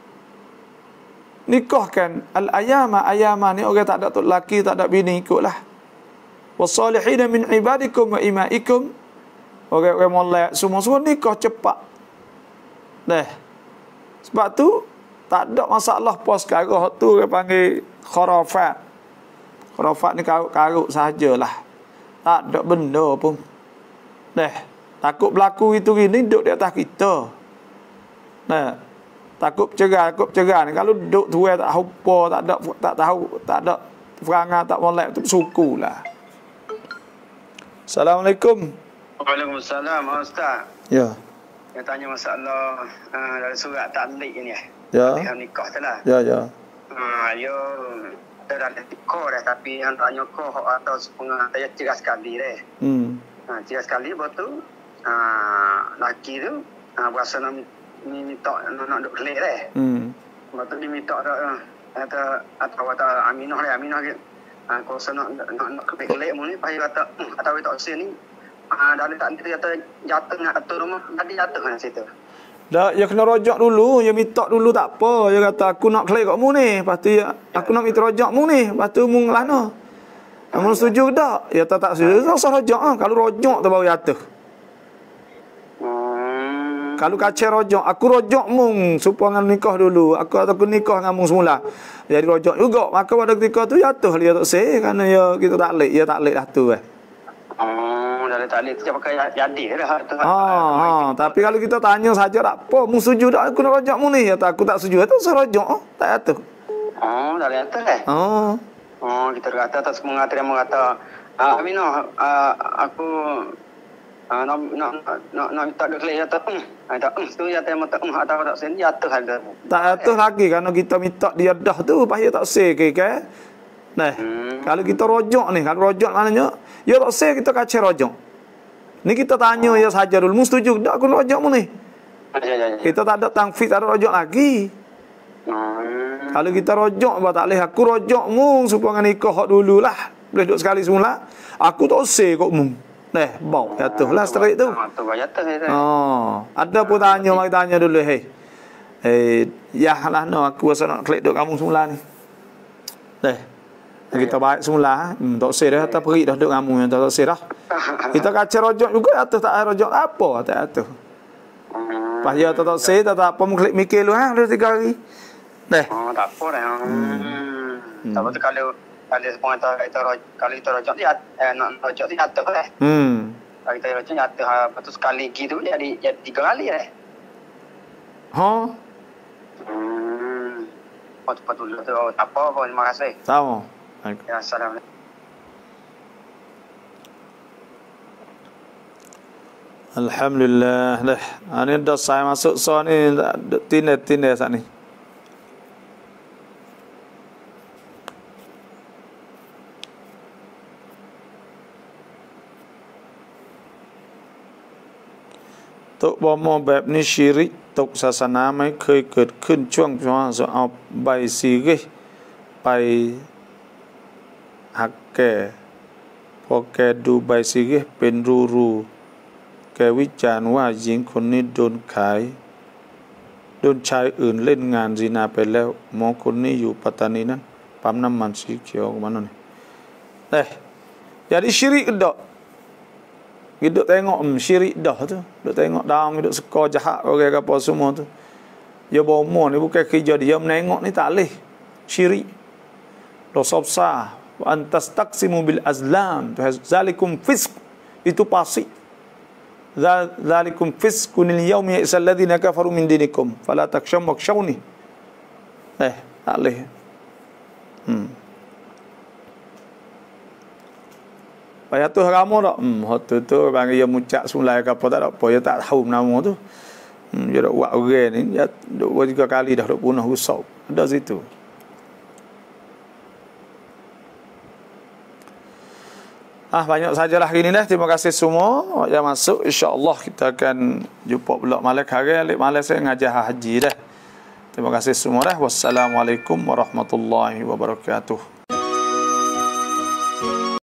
nikahkan al-ayama ayama ni orang tak ada tu laki tak ada bini ikutlah. Wassalihin min ibadikum wa imaikum orang-orang molek semua-semua nikah cepat. Nah. Sebab tu tak ada masalah pos karah tu dia panggil khurafat. Khurafat ni karut-karut sajalah. Tak ada benda pun. Nah, takut berlaku itu gini duduk di atas kita. Nah, takut cerah, takut cerah ni kalau duduk tu tak apa, tak ada tak tahu, tak ada perangai tak molek tu sukulah. Assalamualaikum.
Waalaikumsalam, Ustaz.
Ya.
Yang tanya masalah uh, dari surat taklik ni.
Ya.
Yang nikah tu lah.
Ya, ya.
Ha, yo ada dalam tikar dah tapi yang tanya kau atau setengah saya cerah sekali deh.
Hmm.
Ha, cerah sekali betul. Ha, laki tu ha, berasa nak ni minta nak nak duk kelik deh.
Hmm.
Betul dia minta dah atau atau atau Aminah deh, Aminah dia. Ha, kau nak nak nak kelik mu ni pai kata atau tak sini. Ah, dah letak dia kata jatuh nak atur rumah tadi jatuh kan situ.
Dah, ya kena rojak dulu, ya minta dulu tak apa. Ya kata aku nak kelek kat mu ni, lepas tu ya, aku nak minta rojak mu ni, lepas tu mu ngelana. Kamu setuju ke tak? Ya tak tak setuju, tak usah rojak ah. Kalau rojak tu baru jatuh.
Hmm.
Kalau kacau rojak, aku rojak mung supaya dengan nikah dulu. Aku atau aku nikah dengan mung semula. Jadi rojak juga. Maka pada ketika tu jatuh dia tak seh kerana ya kita tak lek, ya tak lek dah tu eh.
Oh, dah tak lek tu pakai jadi dah.
Ah, ah, tapi kalau kita tanya saja tak apa, mu setuju tak aku nak rojak mu ni? Ya tak aku tak setuju, tu usah rojak ah. Tak jatuh.
Oh, dah jatuh eh.
Oh.
Oh, kita kata atas mengatakan dia mengata, ah, Aminah, ah, aku ah, nak nak nak nak minta duk kelek jatuh. Hmm. Ada hmm, tu ya tanya mata hmm atau tak sen jatuh ada.
Tak jatuh lagi kerana kita minta dia dah tu payah tak seh ke ke. Nah, hmm. Kalau kita rojak ni, kalau rojak maknanya ya tak seh kita kacau rojak. Ni kita tanya oh. Ya saja dulu, mu setuju tak aku rojak mu ni?
Ya, ya, ya.
Kita tak ada tangfid, tak ada rojak lagi.
Hmm.
Kalau kita rojak apa tak boleh, aku rojak mu supaya nikah hak dululah. Boleh duduk sekali semula. Aku tak seh kok mu. Nah, bau jatuhlah straight tu.
Ah, tu jatuh tu.
Oh, ada pun tanya, mari tanya dulu, hey. Eh, ya lah no, aku rasa nak klik duk kamu semula ni. Dah. Kita baik semula, hmm, tak seh dah, tak perik dah duk kamu yang tak seh dah. Kita kacau rojak juga atas tak rojak apa, tak atas. Pas dia tak seh, tak apa mu klik mikir lu ha, dua tiga hari. Dah.
Oh, tak apa dah. Hmm. Tapi kalau kalau semua kita kita kalau kita rojak dia eh nak rojak dia jatuh eh.
Hmm.
Kalau kita rojak jatuh betul sekali gitu jadi jadi tiga kali eh.
Ha?
Hmm. Oh, tempat dulu tu. Oh, tak apa pun. Terima kasih.
Sama.
Ya, assalamualaikum.
Alhamdulillah. Dah. Ini dah saya masuk so ni tine-tine saat ni. Tok bomo แบบนี้ชิริกตกศาสนาไม่เคยเกิดขึ้นช่วงช่วงเอาใบสีกไปหักแกพอแกดูใบสีกเป็นรูๆแกวิจารณ์ว่าหญิงคนนี้โดนขายโดนชายอื่นเล่นงานซินาไปแล้วหมอคนนี้อยู่ปัตตานีนั้นปั๊มน้ำมันสีเขียวmana ni eh jadi syirik dak Hidup tengok hmm, syirik dah tu. Hidup tengok dalam hidup sekor jahat orang okay, apa semua tu. Dia bomo ni bukan kerja dia menengok ni tak leh. Syirik. Dosa besar. Wa antas taqsimu bil azlam. Zalikum fisq. Itu pasti. Zalikum fisqunil yawmi ya'sal ladzina kafaru min dinikum. Fala taksham wakshawni. Eh, tak leh. Hmm. Payah tu ramu tak? Hmm, waktu tu bang dia muncak sulai ke apa tak ada apa. Dia tak tahu nama tu. Hmm, dia dah buat orang ni. Dia dua tiga kali dah duk punah rusau. Ada situ. Ah, banyak sajalah hari ni dah. Terima kasih semua yang masuk. InsyaAllah kita akan jumpa pula malam hari. Alik malam saya ngajar haji dah. Terima kasih semua dah. Wassalamualaikum warahmatullahi wabarakatuh.